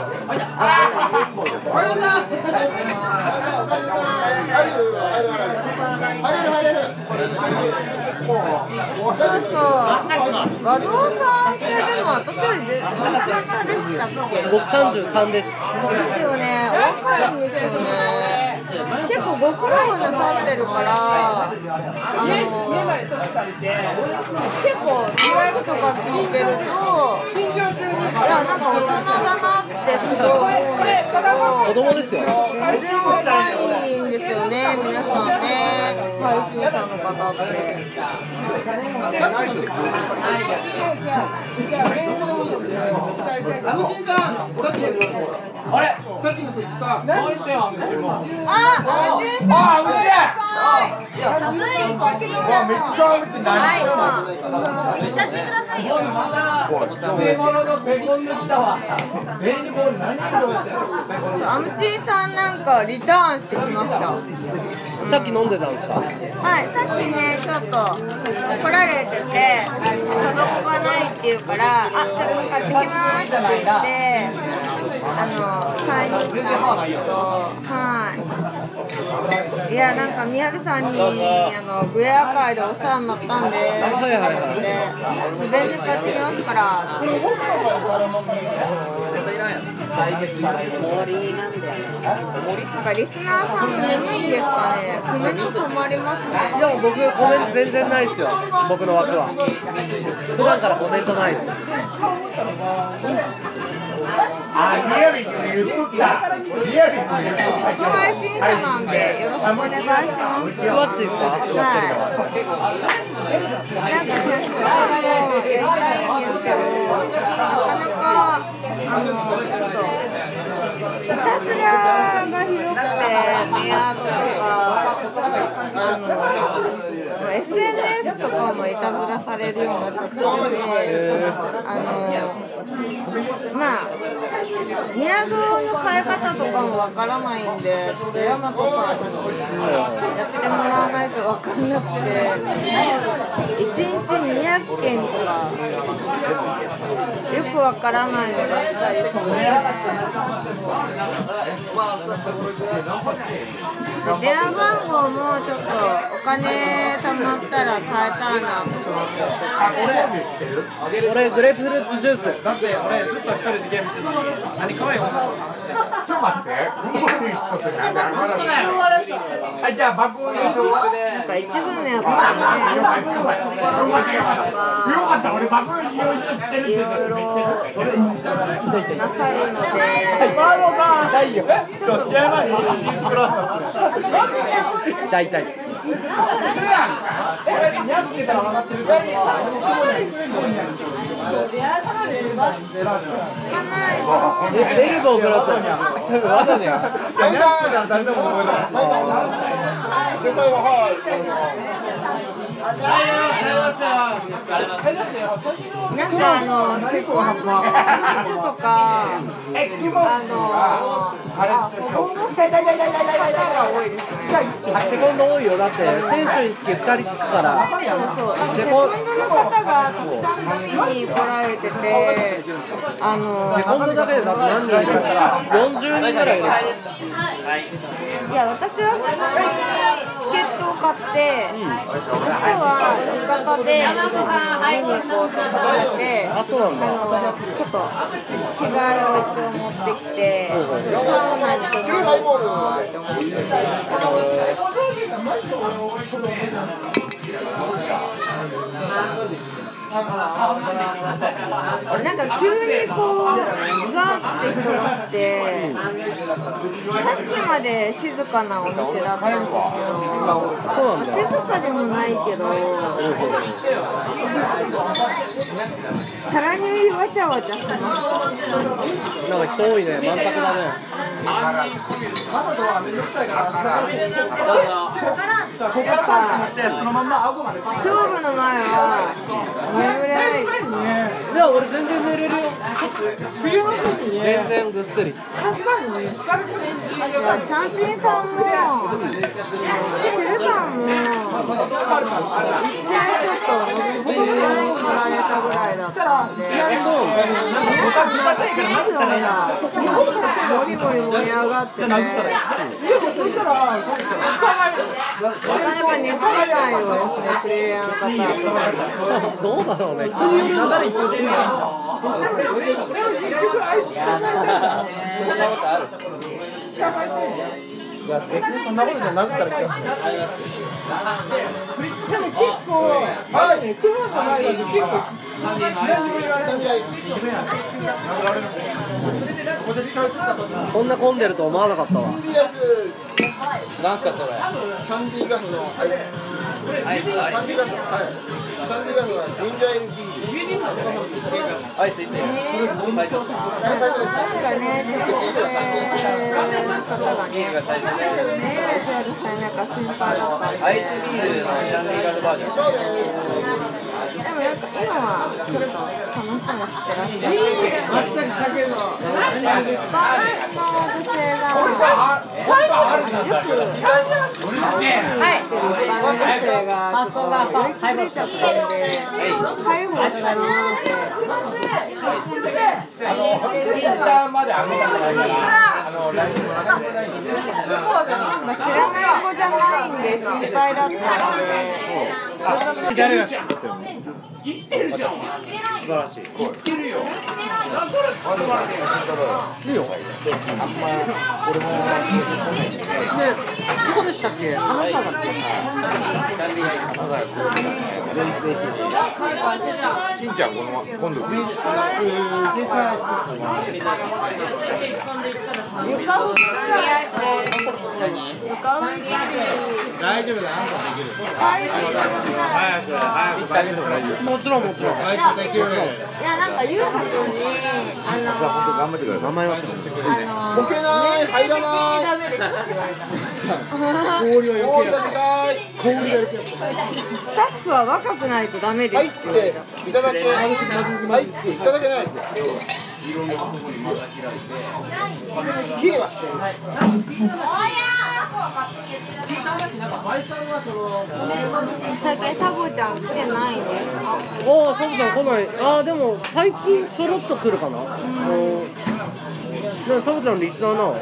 和道さんってでも私より年下でしたっけ僕33ですですよねお若いんですよね結構ご苦労なさってるから結構トークとか聞いてるといやなんか大人だなってすごい思うんですけど子供ですよ全然若いんですよね皆さんね配信者の方ってアムチンさんあれさっきのさ何してんのうちもアムチンさん寒い先にじゃめっちゃ雨ってないの見ちゃってくださいよまた捨て物のセコンド来たわ全員これ何をしてるアムチンさんなんかリターンしてきましたさっき飲んでたんですかはいさっきねちょっと来られててタバコがないって言うからあちょっと買ってきますって言って買いに行ったんですけどはいいやなんか宮部さんにグエア会でお世話になったんで全然買ってきますからなんかリスナーさんも眠いんですかねコメント止まりますねいや僕コメント全然ないですよ僕の枠は普段からコメントないです配信者なんでよろしくお願いします。 ふわっちですか？ はい。なんかキャッシュカードやりたいんですけど、なかなかちょっといたずらがひどくて、メアドとかSNS とかもいたずらされるようになっちゃったので、まあメアドの変え方とかもわからないんで、ちょっと大和さんにやってもらわないとわかんなくて、1日200件とかよくわからないのが来たりしますね。電話番号もちょっとお金貯まったら変えたいなと思ってて。 俺グレープフルーツジュース。 だって俺ずっと一人でゲームしてるのに何可愛い女の子の話してる。ちょっと待って。じゃあ爆音の人はなんか一部のやっぱね、心の中とかよかった俺爆音に用意してる。 いろいろなさるので。 そう試合前にクラスだった。 大体。エルボー食らった。わざね。 誰でも覚えない。 正解はなんかセコンドの人とかほぼ世代の方が多いですね。 セコンド多いよ。だって選手につき2人つくから。 そうセコンドの方がたくさん飲みに来られてて、 セコンドだけでだって何人いるから40人ぐらいいる。 いや私はチケットを買って、そしては浴衣で見に行こうと思ってて、 あ、そうなんだ。 ちょっと着替えを一応持ってきて、サウナに泊まろうかなって思ってて。なんか急にこうガーって人が来て、さっきまで静かなお店だったんですけど、 そうなんだ。 静かでもないけど、さらにわちゃわちゃしてます。 なんか人多いね。満卓だね。 やっぱ勝負の前は眠れないですね。 じゃあ俺全然寝れるよ。全然ぐっすり。 いやチャンピンさんもテルさんも一試合ちょっと飲みに来られたぐらいだったんで、モリモリ盛り上がってて、なかなか寝つけないようですね、プレイヤーの方。 どうだろうね。人によるんだ。 そんなことある？ いや別にそんなことじゃなかったら気がする。でも結構はいクロじゃないのに結構こんな混んでると思わなかったわ。 なんすかそれ？ サンディガフのサンディガフはジンジャーエールビール。 アイスいつや？ なんかね、ちょっと方がね、 アイスビールのシャンディガフバージョン。 そうです。 でもなんか今はちょっと楽しそうにしてらっしゃる。 まったり酒のバーの女性がよく女性がちょっと酔いつぶれちゃったんで、介護したりなんて。 ツイッターまで上げたくないから、 知らない子じゃないんで心配だったんで。 誰が作ってるの？言ってるじゃん。素晴らしい。言ってるよ。いいよ。あんま俺も。 で、どこでしたっけ？花川っていうか。 金ちゃん今度床大丈夫だ、あんたできる。早く行ってあげても大丈夫。もちろんもちろん。早くできる。 いやなんかゆうさくんに頑張ってください。名前忘れてこけない入らないダメですって言われた。 氷を氷がでかい氷が余計。 スタッフは若くないとダメです入っって言われた。 ていただけ入っていただけないですよ冷えはしてる最近サボちゃん来てないんですか？ ああ、サブちゃん来ない。ああ、でも最近ちょろっと来るかな。でもサブちゃんリスナーなの？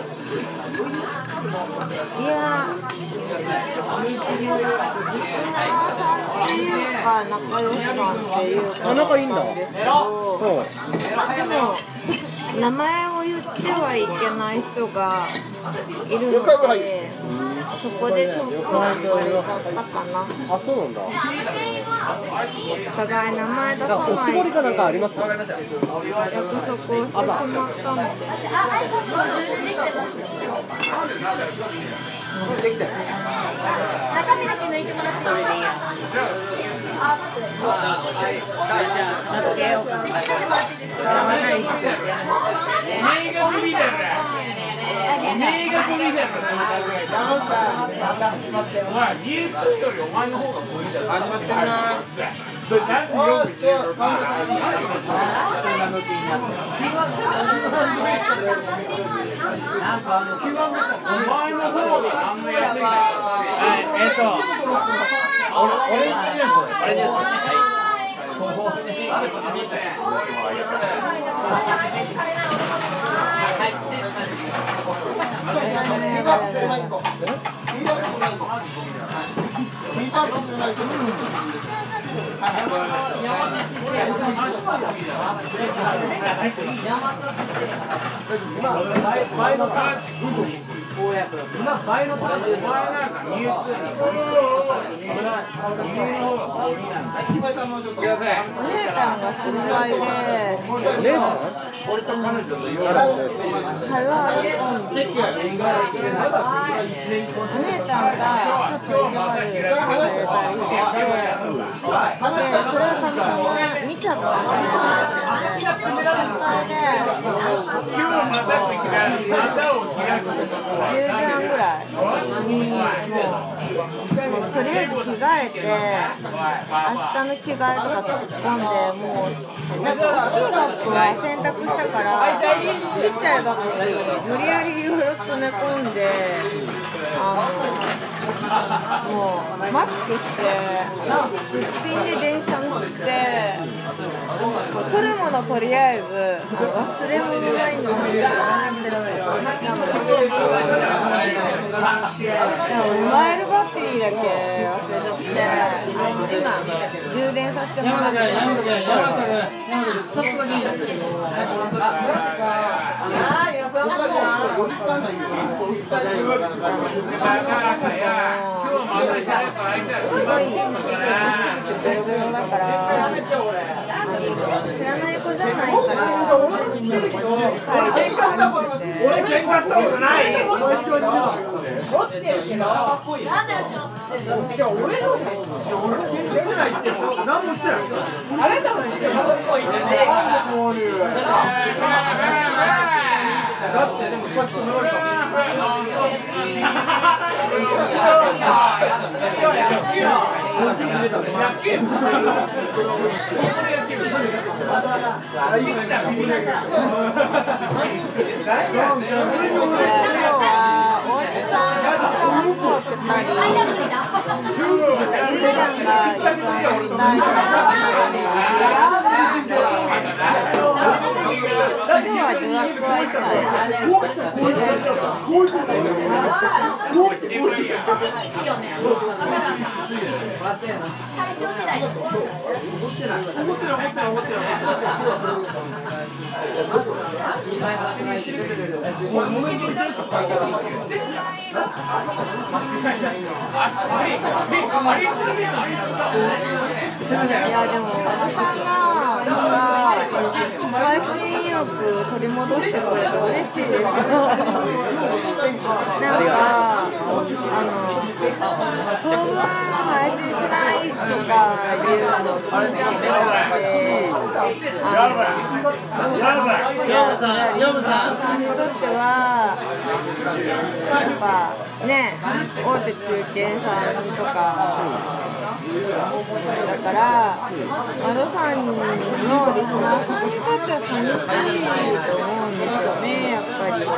いやリスナーさんっていうか仲良しさんっていうかあ、仲いいんだ。 なんですけど、 うん。 でも名前を言ってはいけない人がいるので、そこでちょっとバレちゃったかな。 あ、そうなんだ。 お互い名前出さなんかおないしぼりかなんかあります？ 約束をしてしまったので。中身だけ抜いてもらっていいですか？お姉ちゃんが心配で、 姉さん？ 春はお姉ちゃんがちょっと意地悪されたりしてて、それを神様見ちゃったんですよね。心配で10時半ぐらいにもうとりあえず着替えて、明日の着替えとか突っ込んで、もうなんか大きいバッグは洗濯したから、ちっちゃいバッグに無理やりいろいろ詰め込んで、もうマスクしてすっぴんで電車乗って、取るものとりあえず忘れ物ないのにってしたので、モバイルバッテリーだけ忘れちゃって、今充電させてもらってたんですけど、すごいベロベロだから、知らない子じゃないから俺喧嘩したことない。 いは助役は一いやでも和田さんが海水浴取り戻してくれて嬉しいですよ。なんか当分配信しないとかいうのを聞いちゃってたんで、いやそれはリスナーさんにとってはやっぱね、大手中継さんとかだから和田さんのリスナーさんにとっては寂しいと思うんですよね、やっぱり。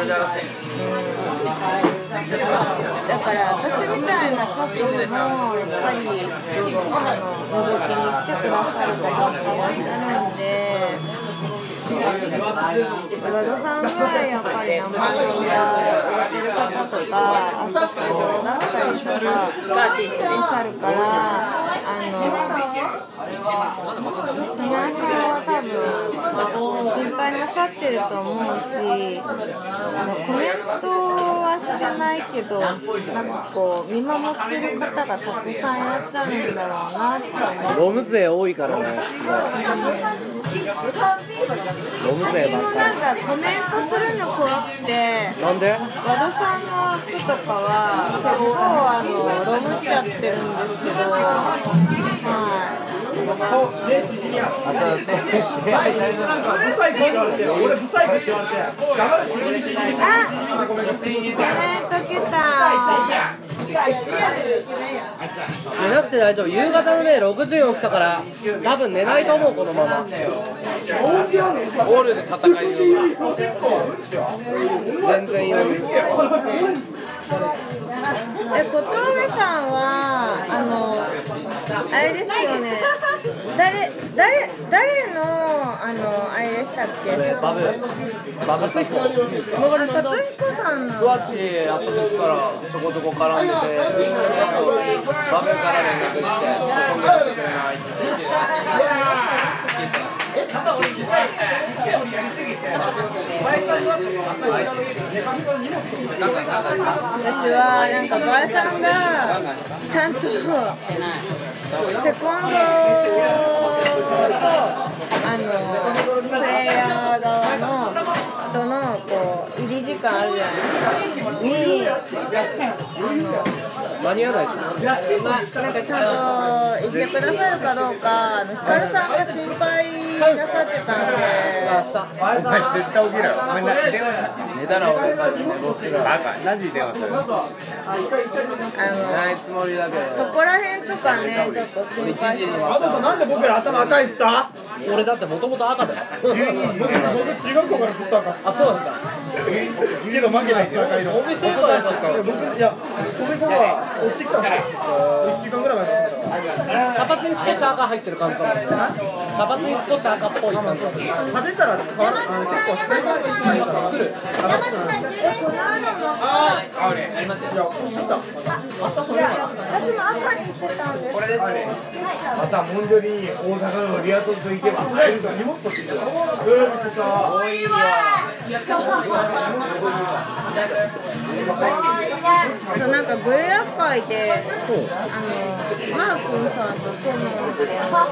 だから私みたいな歌手でもやっぱり覗きに来てくださる方もいらっしゃるんで。和田さんぐらいやっぱり名前が売れてる方とか、朝スケボーだったりとかいらっしゃるから、リスナーさんは多分心配なさってると思うし、コメントはしてないけど、なんかこう見守ってる方がたくさんいらっしゃるんだろうなって思う。 ロム勢多いからね。ロム勢ばっかなんかコメントするの怖くて。 なんで？ 和田さんの服とかは結構ロムっちゃってるんですけど、はい。 朝先生試合大丈夫？ 俺ブサイクって言われて黙るしコメント来た。 寝なくて大丈夫。夕方のね6時に起きたから多分寝ないと思う、このまま。 オールで戦いに挑む。 全然余裕。 小峠さんはあれですよね。誰のあれでしたっけ？ バブツイコ。 達彦さんの。 ふわっちやった時からちょこちょこ絡んでて、あとバブから連絡来て、そんでやってくれないって言って。 私はなんかバイさんがちゃんとセコンドとプレイヤー側の人のこう入り時間あるじゃないですか。 間に合わないでしょ。 なんかちゃんと言ってくださるかどうか、ヒカルさんが心配なさってたんで。 お前絶対起きろよ。お前電話寝たら俺から寝坊する。 バカ。何時に電話する？ ないつもりだけど。 そこら辺とかね、ちょっと心配してあとなんで僕ら頭赤いんすか？ 俺だってもともと赤だよ。 僕中学校からずっと赤っす。 あ、そうなんだ。 けど負けないですよ赤いの。僕いやそれが落ちてきたんですよ。1週間ぐらい前だったから。 茶髪に少し赤入ってる感じかもね。茶髪に少し赤っぽい感じ。 派手たら変わる。結構スタイルがいいから来る。いや欲しいんだ。 私も赤にしてたんです。 これですね。 またモンジョリに大阪のリアトルと行けば。 荷物取ってきた。 多いわ。 なんかグエア会でマー君さんとトムで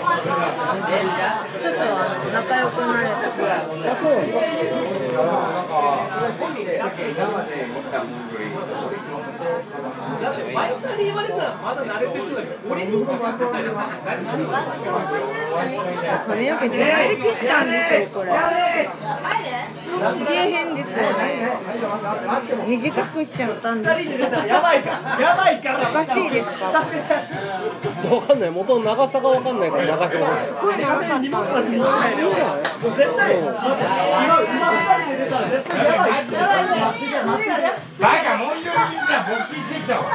ちょっと仲良くなれたから。 あ、そうなんだ。 髪の毛自分で切ったんですよ、これ。すげえ変ですよね。短くしちゃったんですけど。 やばいからおかしいですか？ わかんない。元の長さがわかんないから長くなる。 すごい長かったんですよ。 絶対今2人で出たら絶対やばい。 バカモンジョリにさ勃起してきたわ。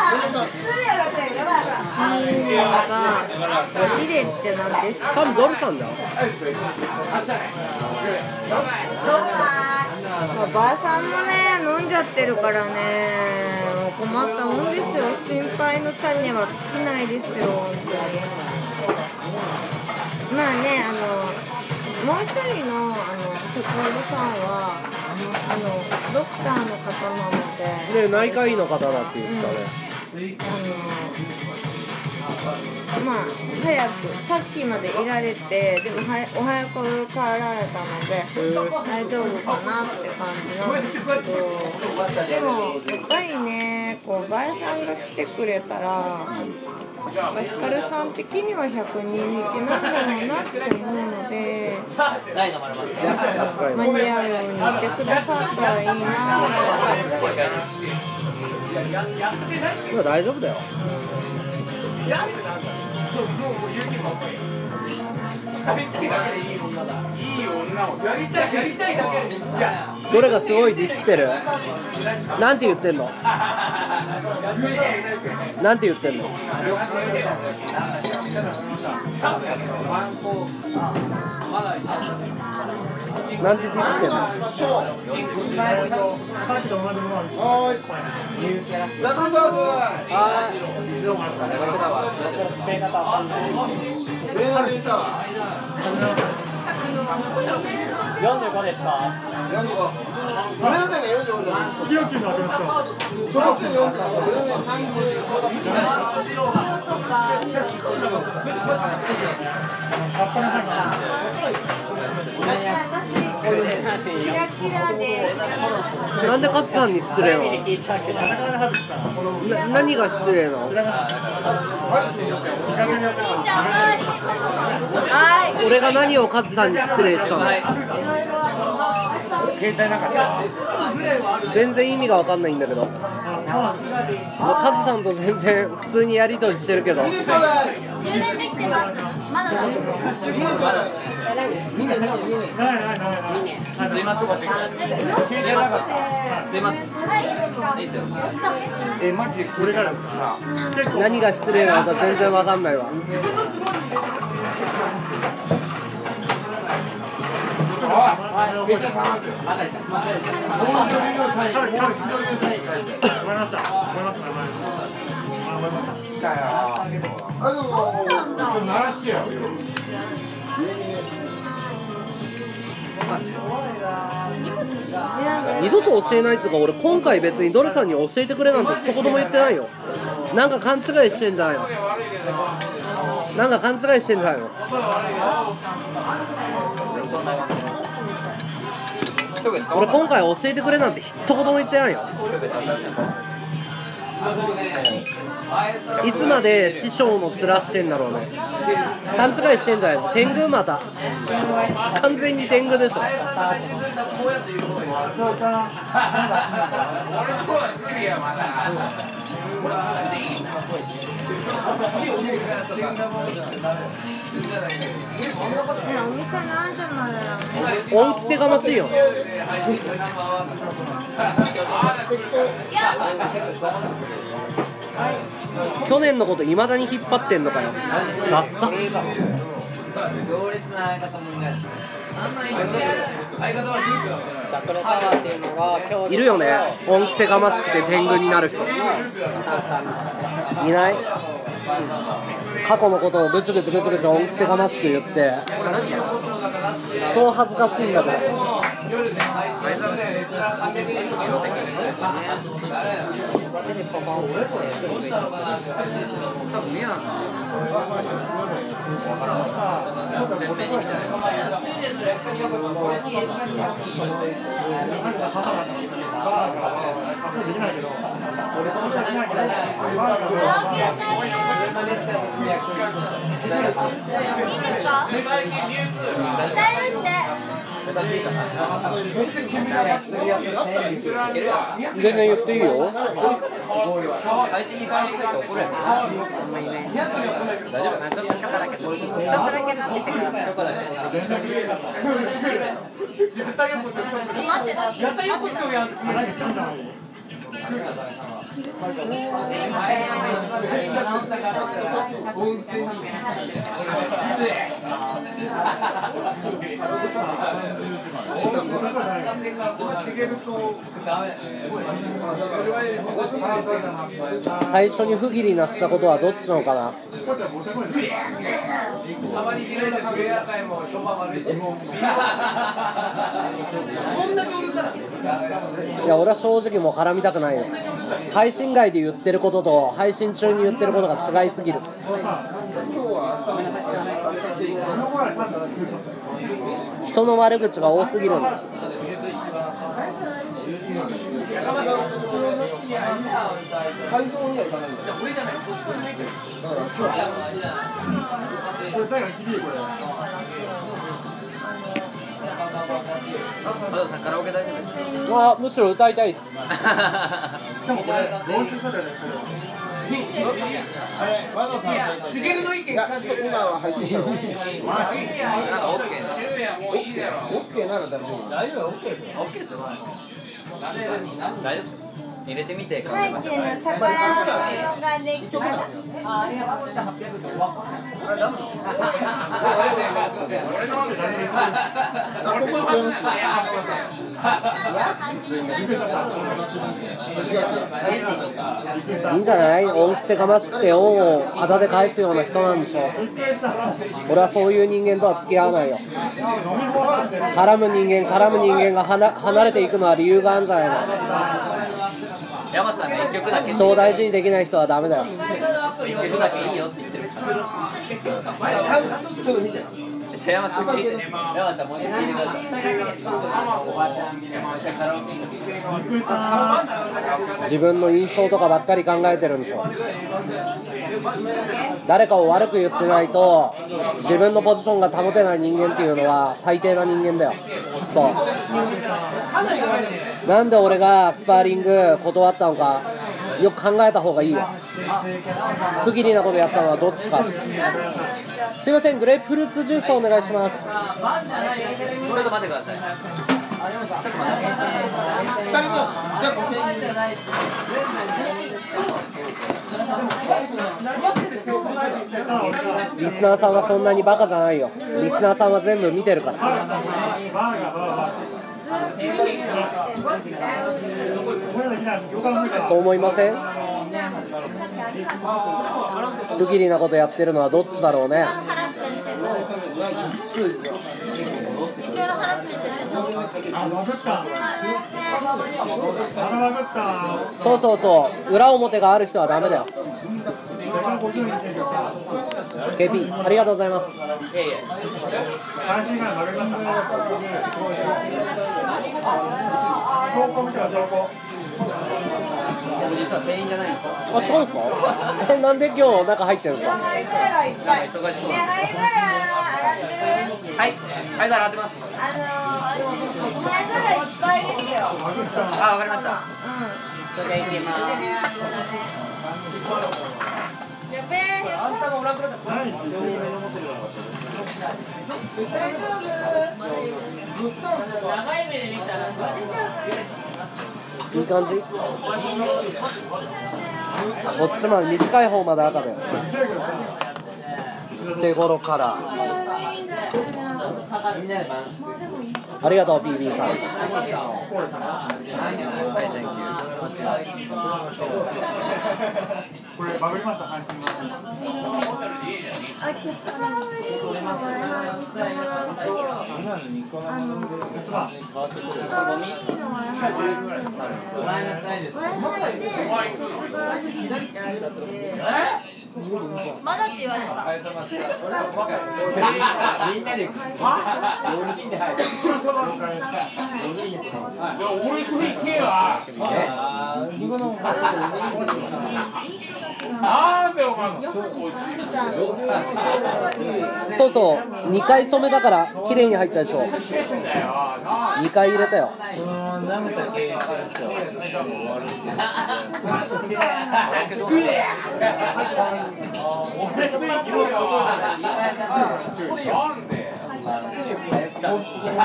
リレーって何ですか？ 多分ドルさんだよ。 ばあさんもね飲んじゃってるからね、もう困ったもんですよ。心配の種は尽きないですよ本当に。まあね、もう一人のセコールさんはドクターの方なので、 ね、内科医の方だって言ってたね。 まあ早くさっきまでいられて、でもお早く帰られたので大丈夫かなって感じなんですけど、でもやっぱりね、こうばあさんが来てくれたらヒカルさん的には100人向けなんだろうなって思うので、間に合うようにしてくださったらいいなって。 いや大丈夫だよ。それがすごいディスってる。なんて言ってんの？なんて言ってんの？なんてディスってんの？ 45ですか？ 45。ブレード点が45じゃない。 ヒロキの当てましょう。 そのうち45、ブレード点なんで勝さんに失礼なの？何が失礼なの？俺が何を勝さんに失礼したの？全然意味が分かんないんだけど、カズさんと全然普通にやり取りしてるけど。 充電できてます。まだだ。 2年。 何が失礼なのか全然分かんないわ。二度と教えないっつうか、俺今回別にドルさんに教えてくれなんて一言も言ってないよ。なんか勘違いしてんじゃないの？なんか勘違いしてんじゃないの？俺今回教えてくれなんて一言も言ってないよ。いつまで師匠の面してんだろうね。勘違いしてんじゃないの？天狗また完全に天狗でしょ。おうつけがましいよ。去年のこといまだに引っ張ってんのかよ。ダッサ。いるよね、恩着せがましくて天狗になる人。いない？過去のことをぐちゅぐちゅ恩着せがましく言って超恥ずかしいんだけど。全然言っていいよ。 配信に絡めて怒るやつ。大丈夫？ちょっと許可だけ。ちょっとだけ見てください。許可だけ。 待って。 温泉に最初に不義理なしたことはどっちなのかな。 たまに開いたクレア会も評判悪いし。 いや俺は正直もう絡みたくないよ。配信外で言ってることと配信中に言ってることが違いすぎる。人の悪口が多すぎるんだ。 会場には行かないんだよ。 加藤さんカラオケ大丈夫ですか？ あ、むしろ歌いたいっす。 いや、ちょっと今は配信したの。 なんか OK オッケーなら大丈夫。 大丈夫 OK ですよ。OK ですよ。大丈夫ですよ。入れてみて。 ハイチュウの宝物ができた。 いいんじゃない？恩着せがましくて恩をあだで返すような人なんでしょ。俺はそういう人間とは付き合わないよ。絡む人間が離れていくのは理由があるんじゃないの。 山さんが1曲だけ人を大事にできない人はダメだよ。 1曲だけいいよって言ってる。 ちょっと見て。 山さん聞いて。山さんもう一回聞いてください。 自分の印象とかばっかり考えてるんでしょ。誰かを悪く言ってないと自分のポジションが保てない人間っていうのは最低な人間だよ。そう。なんで俺がスパーリング断ったのかよく考えた方がいいよ。不義理なことやったのはどっちか。すいません、グレープフルーツジュースお願いします。 ちょっと待ってください。ちょっと待って。 2人分、じゃあリスナーさんはそんなにバカじゃないよ。リスナーさんは全部見てるから。そう思いません？不義理なことやってるのはどっちだろうね。そうそうそう、裏表がある人はダメだよ。KP、ありがとうございます。 実は店員じゃないんですよ。 あ、そうですか？なんで今日中入ってるんですか？ 忙しそう。はい、灰皿洗ってます。 灰皿いっぱいですよ。 あ、わかりました。それで行きます。 やべえ。 いい感じ？こっちまで短い方まで赤だよ。捨て頃からありがとう PB さん。 これバグりました阪神の。 まだって言われた。 みんなで4人で入る。 俺と行けわ。なんでお前そうそう、2回染めだから綺麗に入ったでしょ。2回入れたよ。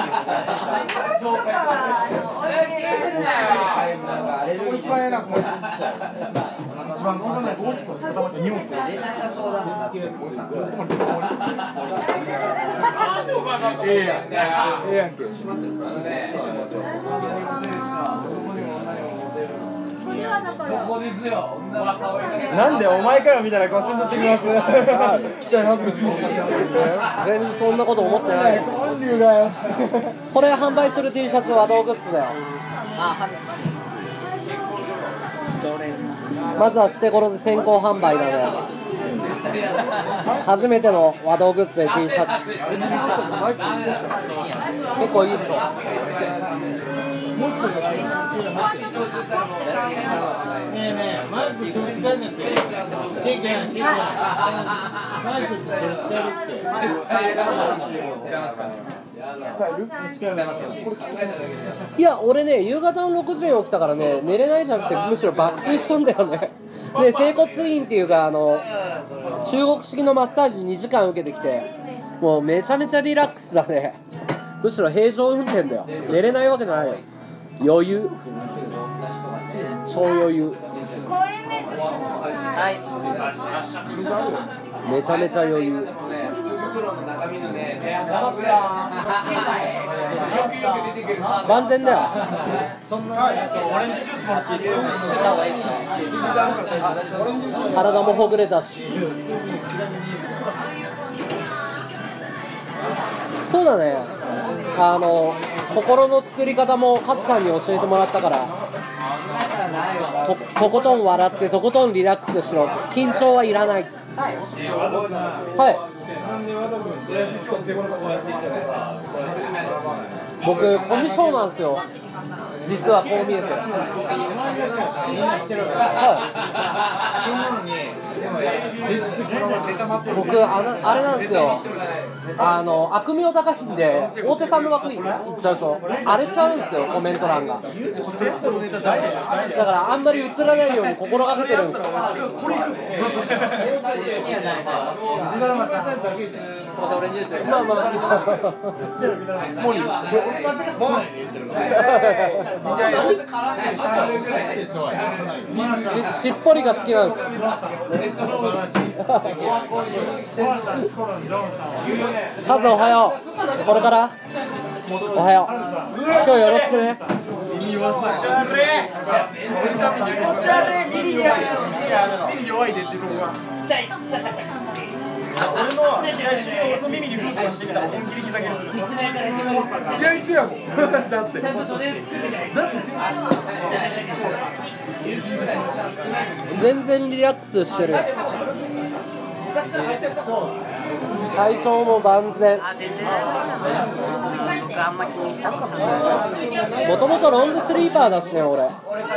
そこ一番ええな。 番問題ない大きく固まって荷物なんでお前かよみたいな顔してんのしてきます期待ます全然そんなこと思ってないよ。これ販売する T シャツはどうグッズだよ。まずは捨て頃で先行販売だね。初めての和道グッズで T シャツ結構いいでしょ。いや俺ね夕方の6時に起きたからね寝れないじゃなくてむしろ爆睡したんだよね。で整骨院っていうか中国式のマッサージ2時間受けてきてもうめちゃめちゃリラックスだね。むしろ平常運転だよ。寝れないわけじゃないよ。余裕超余裕めちゃめちゃ余裕万全だよ。体もほぐれたし。そうだね心の作り方も勝さんに教えてもらったからとことん笑ってとことんリラックスしろ。緊張はいらない。はい僕コミュ障なんですよ実はこう見えて。僕あれなんですよ悪名高いんで大手さんの枠行っちゃうと荒れちゃうんですよコメント欄が。だからあんまり映らないように心がけてるんです。まあまあしっぽりが好きなんです。カズおはよう。これからおはよう。今日よろしくね。 俺の試合中に俺の耳にフードがしてきたら本気で膝蹴りする。試合中やもん。だって全然リラックスしてる。体調も万全。もともとロングスリーパーだしね俺。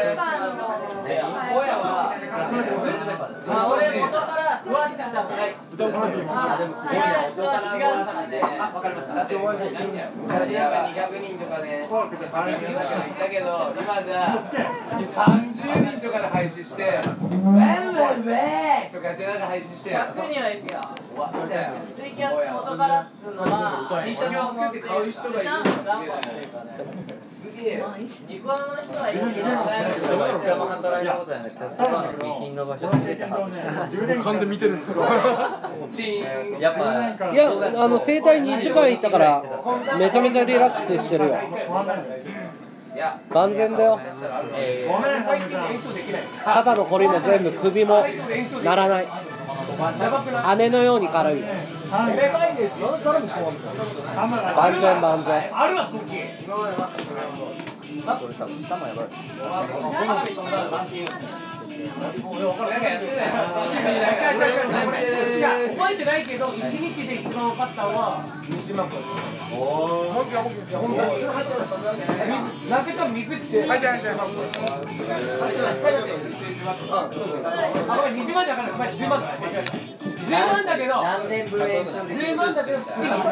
昔なんか200人とかね、行ったけど、今じゃ30人とかで配信して、とかってなんか配信して、終わったよ。T シャツを作って買う人がいるのがすげえ。 肉まんの人はいいけど、働いたことないけど、スーパーの備品の場所すべて把握してる。 完全見てるんですよ。 やっぱいや整体2時間行ったからめちゃめちゃリラックスしてるよ。万全だよ。肩のこりも全部首もならない。姉のように軽い。万全万全。 なんかやってない。 覚えてないけど、1日で一番多かったのは水島君。なんでか水来て。入ってない。あ、これ20万じゃなくて、10万だ。10万だけど、10万だけど、次の。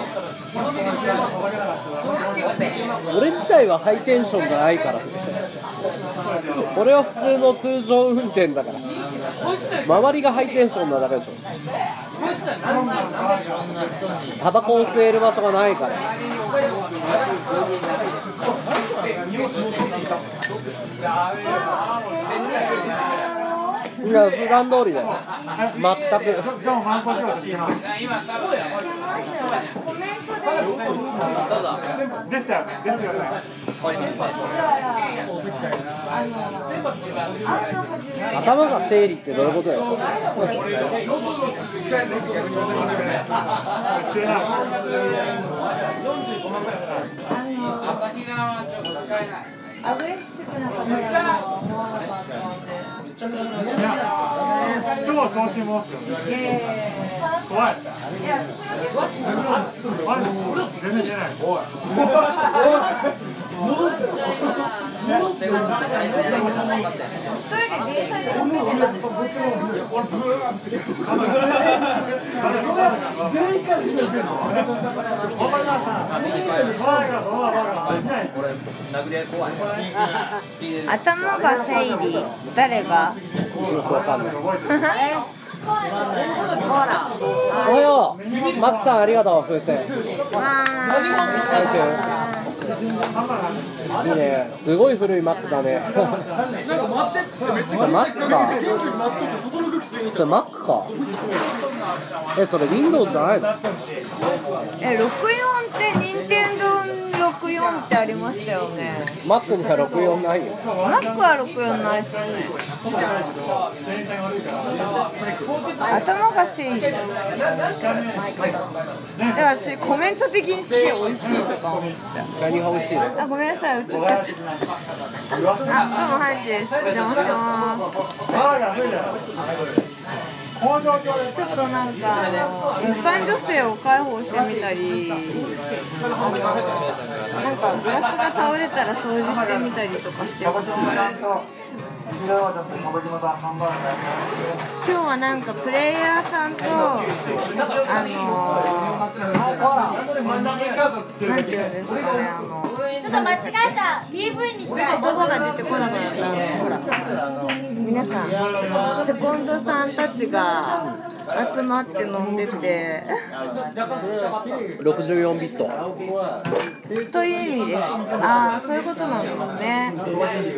俺自体はハイテンションじゃないから。 これは普通の通常運転だから周りがハイテンションなだけでしょ。タバコを吸える場所がないから。いや普段通りだよ全く。頭が整理ってどういうことよ。 アグレッシブな方だと思わなかったので。 超調子も怖い。全然出ない。 頭が整理、誰が？ よくわかんない。おはよう、マックさんありがとう風船。サンキュー。いいね、すごい古いマックだね。それマックか。それマックか。それ Windows じゃないの？ 64って任天堂64ってありましたよね。 マックには64ないよ。 マックは64ないっすね。頭が整理。だからそれコメント的にすげえ美味しいとか思っちゃう。 何が美味しいの？ あ、ごめんなさい、映っちゃった。あ、どうもハンジです。お邪魔してます。ちょっとなんか一般女性を介抱してみたり、なんかグラスが倒れたら掃除してみたりとかしてます。今日はなんかプレイヤーさんとなんていうんですかね、ちょっと間違えた PV にした言葉が出てこなかった。ほら皆さんセコンドさんたちが集まって飲んでて 64ビットという意味です。ああ、そういうことなんですね。でも私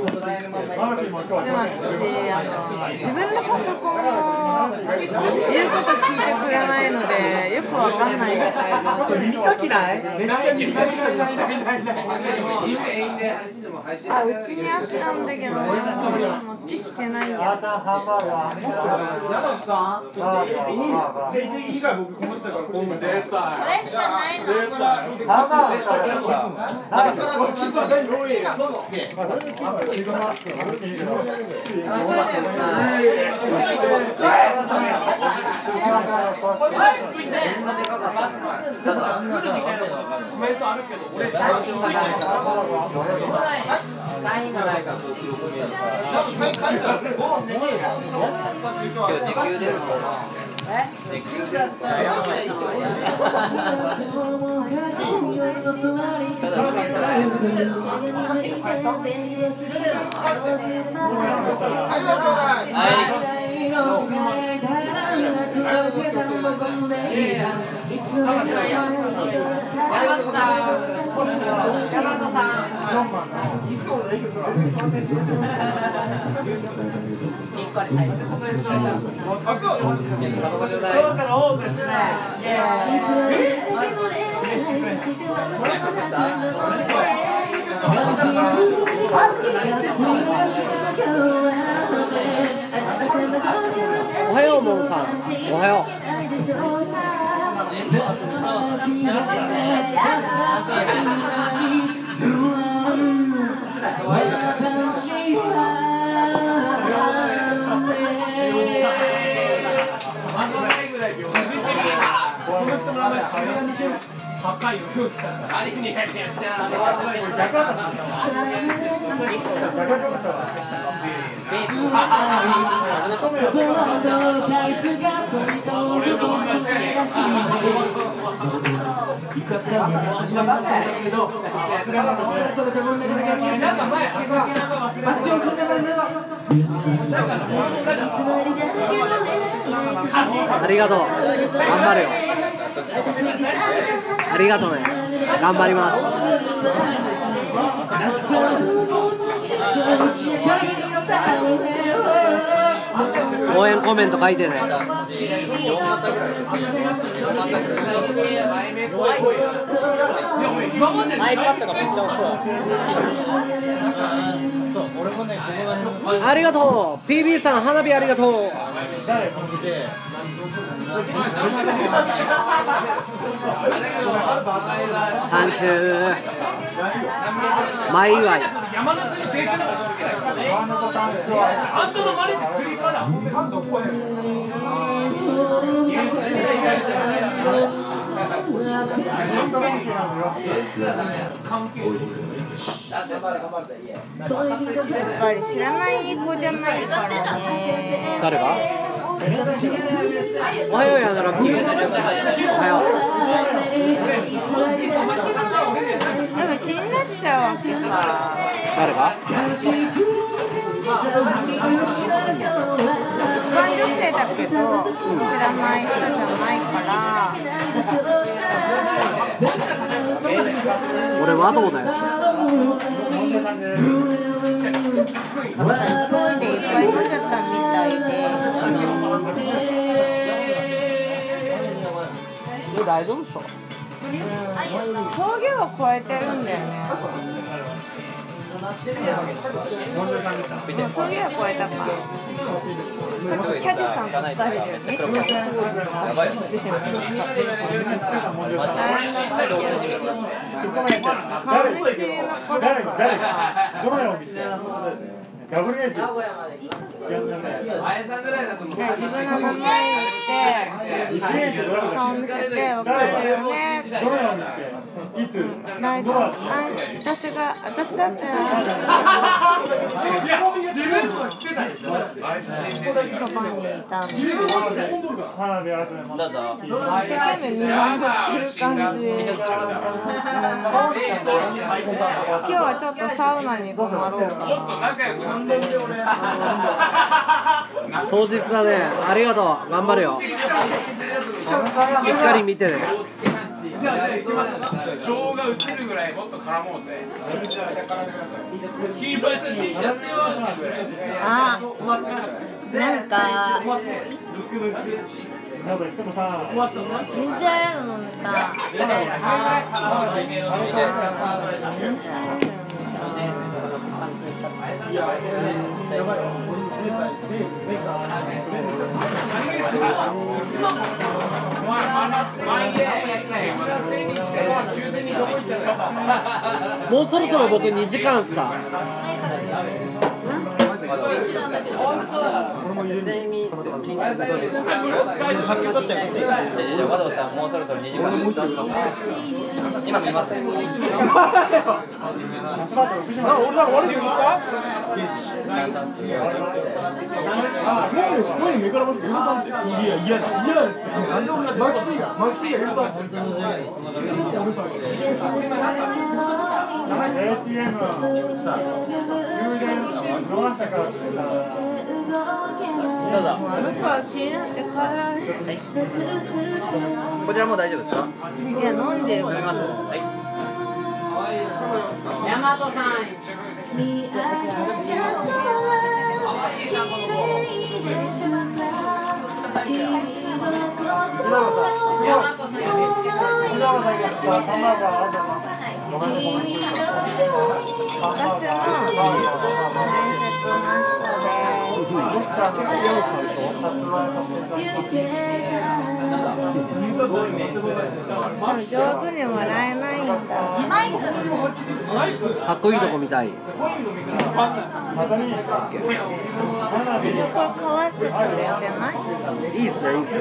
自分のパソコンも言うこと聞いてくれないのでよくわかんないです。 見たきない？めっちゃ見たきない。 あ、うちにあったんだけど持ってきてないや。 以外僕困ったからこう出た。 これしかないの。 おはようモンさん、おはよう。 高いよ。あれにやりやした。 ありがとう。頑張るよ。ありがとうね。頑張ります。応援コメント書いてね。ありがとう。PB さん花火ありがとう。サンキュー。前祝い。 知らない子じゃないからね。 誰が？おはようやなら。おはよう。 でも気になっちゃうわけさ。 誰が？ 一般女性だけど知らない人じゃないから。 俺はどうだよ。 トイレいっぱい飲んじゃったみたいで。 大丈夫でしょ。 峠を越えてるんだよね。峠は越えたか。キャデさんと2人でめっちゃすごいダブルエイジ。 あやさんぐらいだともう自分の名前言って顔見せて送るよね。 いつ？ 大丈夫。私だってそばにいたんで。 花火ありがとうございます。 一生懸命見守ってる感じ。今日はちょっとサウナに泊まろうかな。 当日だね。ありがとう。頑張るよ。しっかり見てね。 生姜映るぐらいもっと絡もうぜ。キーパーさん死んじゃってよ。 あ、なんかジンジャーエール飲んだ。 もうそろそろ僕2時間っすか。 和道さんもうそろそろ2時間今見ますね。どうぞ。 あの子は気になって帰られる。 こちらもう大丈夫ですか？ いや、飲んでる。 飲みます。はい。 大和さん。 上手に笑えないんだ。 かっこいいとこ見たい。 これ可愛くてじゃない？ いいっすね、いいっすね。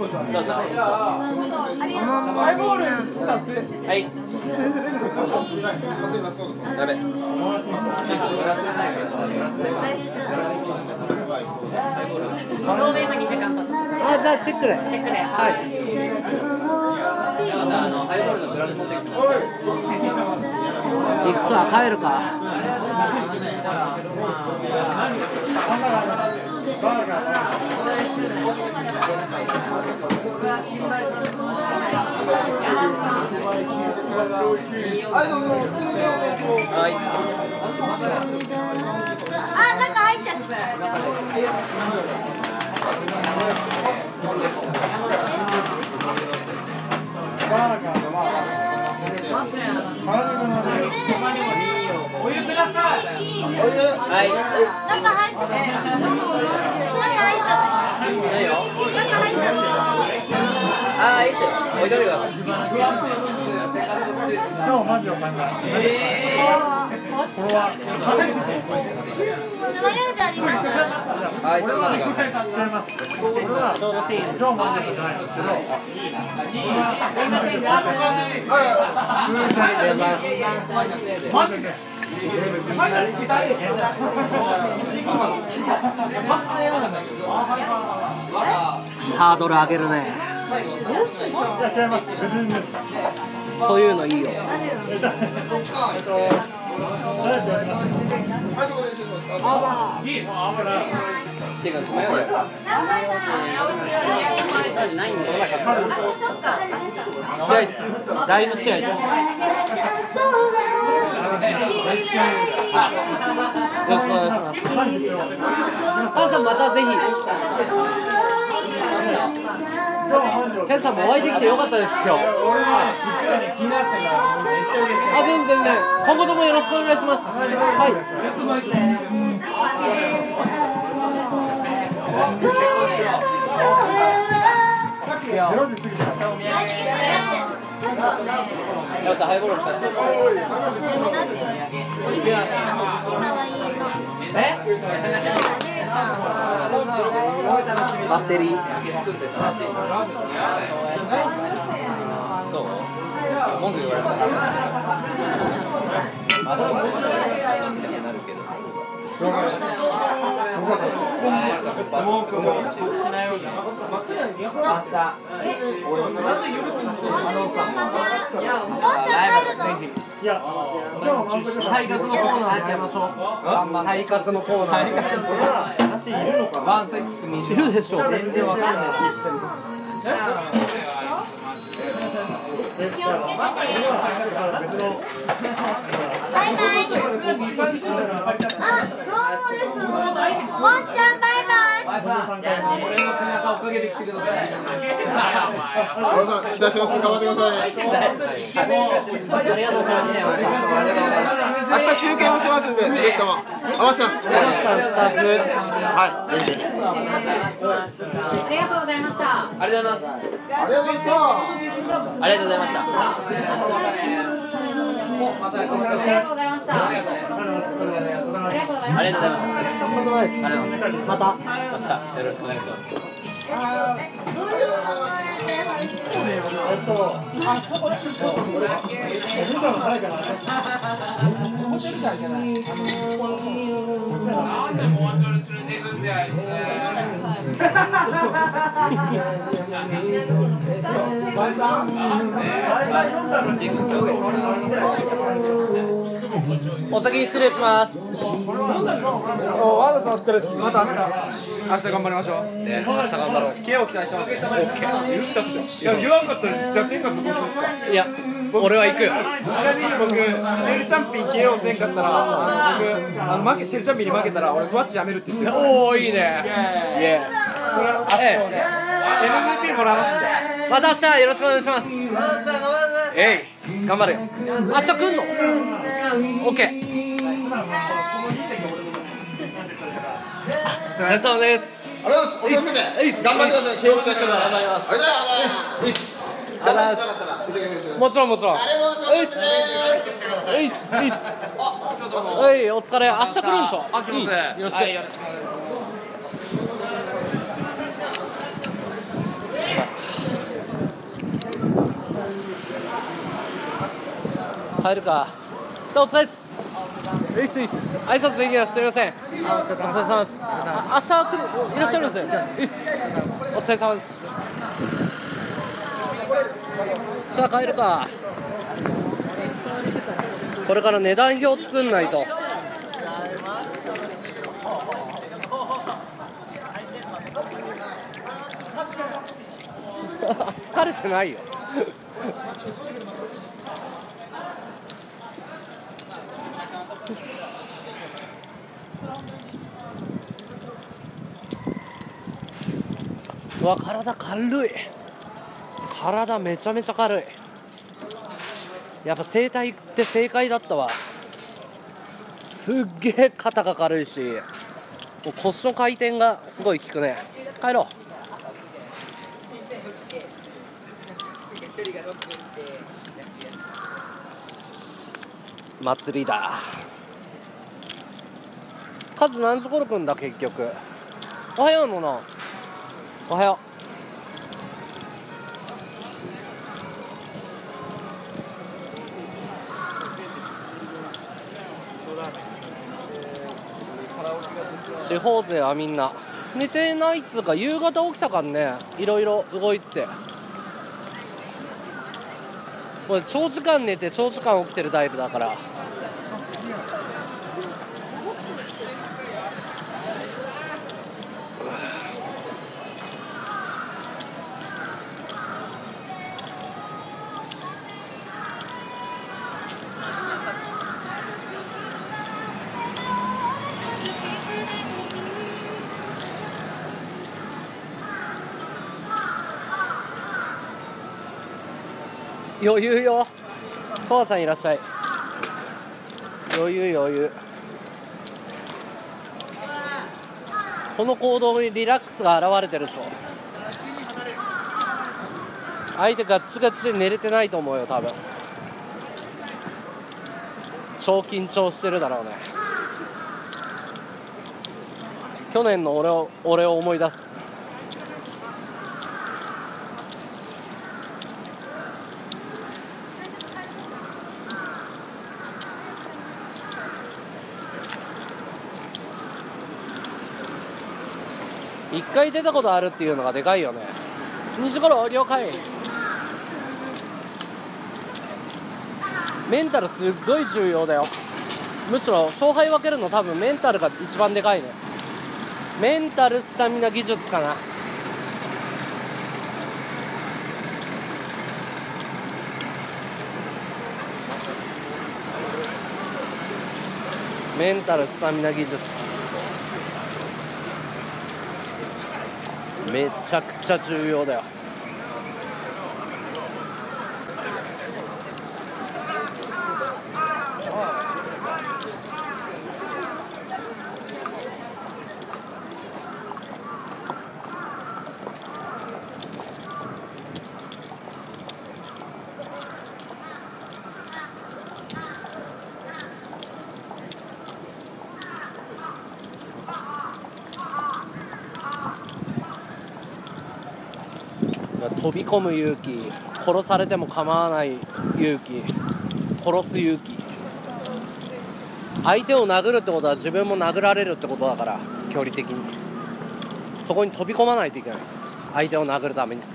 おまんまになんか。 はい。誰？ あ、じゃあチェックで。 チェックで。 はい。 はい。 ハイボールのグラス持ってきて。 行くか帰るか。 はいどうぞ。 はい。 あ、中入っちゃった。 お湯ください。 はい。 中入っちゃった。中入っちゃった。 何よ。 中入っちゃった。 ああ、いいっすよ。置いといてください。 超マジわかんない。 つまようじあります。 はい、ちょっと待ってください。 ちょうどシーン。超マジじゃないですけど。マジで。 ハードル上げるね。 いや違います。別にです。 そういうのいいよ。 はいどこでしょうか。 ていうか、つまようじ。 試合っす。第2試合っす。よろしくお願いします。パンさんまたぜひ。ケンさんもお会いできてよかったです今日。あ、全然ね。今後ともよろしくお願いします。はい。 山さん、ハイボール買って。 バッテリー。 そう。文句言われたら。まだもうちょっとなるけど。 いや、 体格のコーナーやっちゃいましょう。体格のコーナー。 話いるのかな。 ワンセックス20。 いるでしょう。 全然わかんないシステム。 バイバイ。あ、どうもです。もんちゃんバイバイ。 前さん、俺の背中を追っかけてきてください。 皆さん期待してます。頑張ってください。 ありがとうございました。 明日中継もしてますんで、ぜひとも合わせます。 山内さんスタッフ。 はい、ぜひぜひ。 ありがとうございます。 ありがとうございました。 ありがとうございました。 また頑張ってね。 ありがとうございました。ありがとうございました。 また。 よろしくお願いします。 なんでもうちょい連れていくんだよ、あいつ。 お先に失礼します。 ワードさんお疲れです。また明日頑張りましょう。 明日頑張ろう。 KO 期待してます。オッケー。言ったっすよ。いや言わんかったです。じゃあせんかったらどうしますか。 いや、俺は行く。 ちなみに僕テルチャンピン KO せんかったら僕テルチャンピンに負けたら俺ふわっちやめるって言ってる。 おお、いいね。イエーイ。 それは圧勝で MVP もらいますじゃん。 また明日よろしくお願いします。頑張るよ。明日来んの？オッケー。お疲れ様です。 ありがとうございます。お気をつけて頑張ってください。慶応期待してるから。 頑張ります。 ありがとうございます。頑張ってなかったら一生懸命してください。 もちろんもちろん。 ありがとうございますね。 はい、お疲れ。明日来るんでしょ。 あ、来ます。 よろしく。 はい、よろしくお願いします。 帰るか。お疲れです。挨拶できないです。すみません。お疲れ様です。明日来るいらっしゃるんですよ。お疲れ様です。 さあ帰るか。これから値段表作んないと。疲れてないよ。うわ、体軽い。体めちゃめちゃ軽い。やっぱ整体って正解だったわ。すっげえ肩が軽いし、もう腰の回転がすごい効くね。帰ろう。祭りだ。カズ何時頃来んだ結局。おはようのな。おはよう。地方勢はみんな寝てないっつうか、夕方起きたからね、いろいろ動いてて。これ長時間寝て長時間起きてるタイプだから。余裕よ。母さんいらっしゃい。余裕余裕。この行動にリラックスが現れてるでしょ。相手ガッチガチで寝れてないと思うよ多分。超緊張してるだろうね。去年の俺を思い出す。1回出たことあるっていうのがでかいよね。2時頃了解。メンタルすっごい重要だよ。むしろ勝敗分けるの多分メンタルが一番でかいね。メンタル、スタミナ、技術かな。メンタル、スタミナ、技術めちゃくちゃ重要だよ。飛び込む勇気、殺されても構わない勇気、殺す勇気。相手を殴るってことは自分も殴られるってことだから、距離的にそこに飛び込まないといけない。相手を殴るために。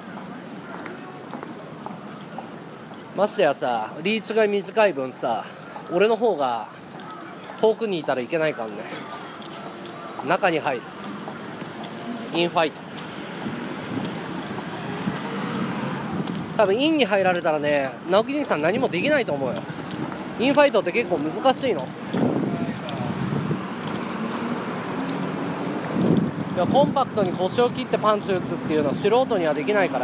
ましてやさ、リーチが短い分さ、俺の方が遠くにいたらいけないからね。中に入るインファイト。多分インに入られたらね、直樹兄さん何もできないと思うよ。インファイトって結構難しいの。いや、コンパクトに腰を切ってパンチ打つっていうのは素人にはできないから。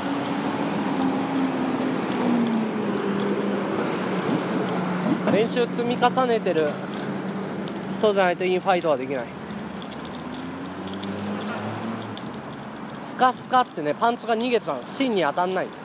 練習積み重ねてる人じゃないとインファイトはできない。スカスカってね、パンチが逃げちゃう。芯に当たんない。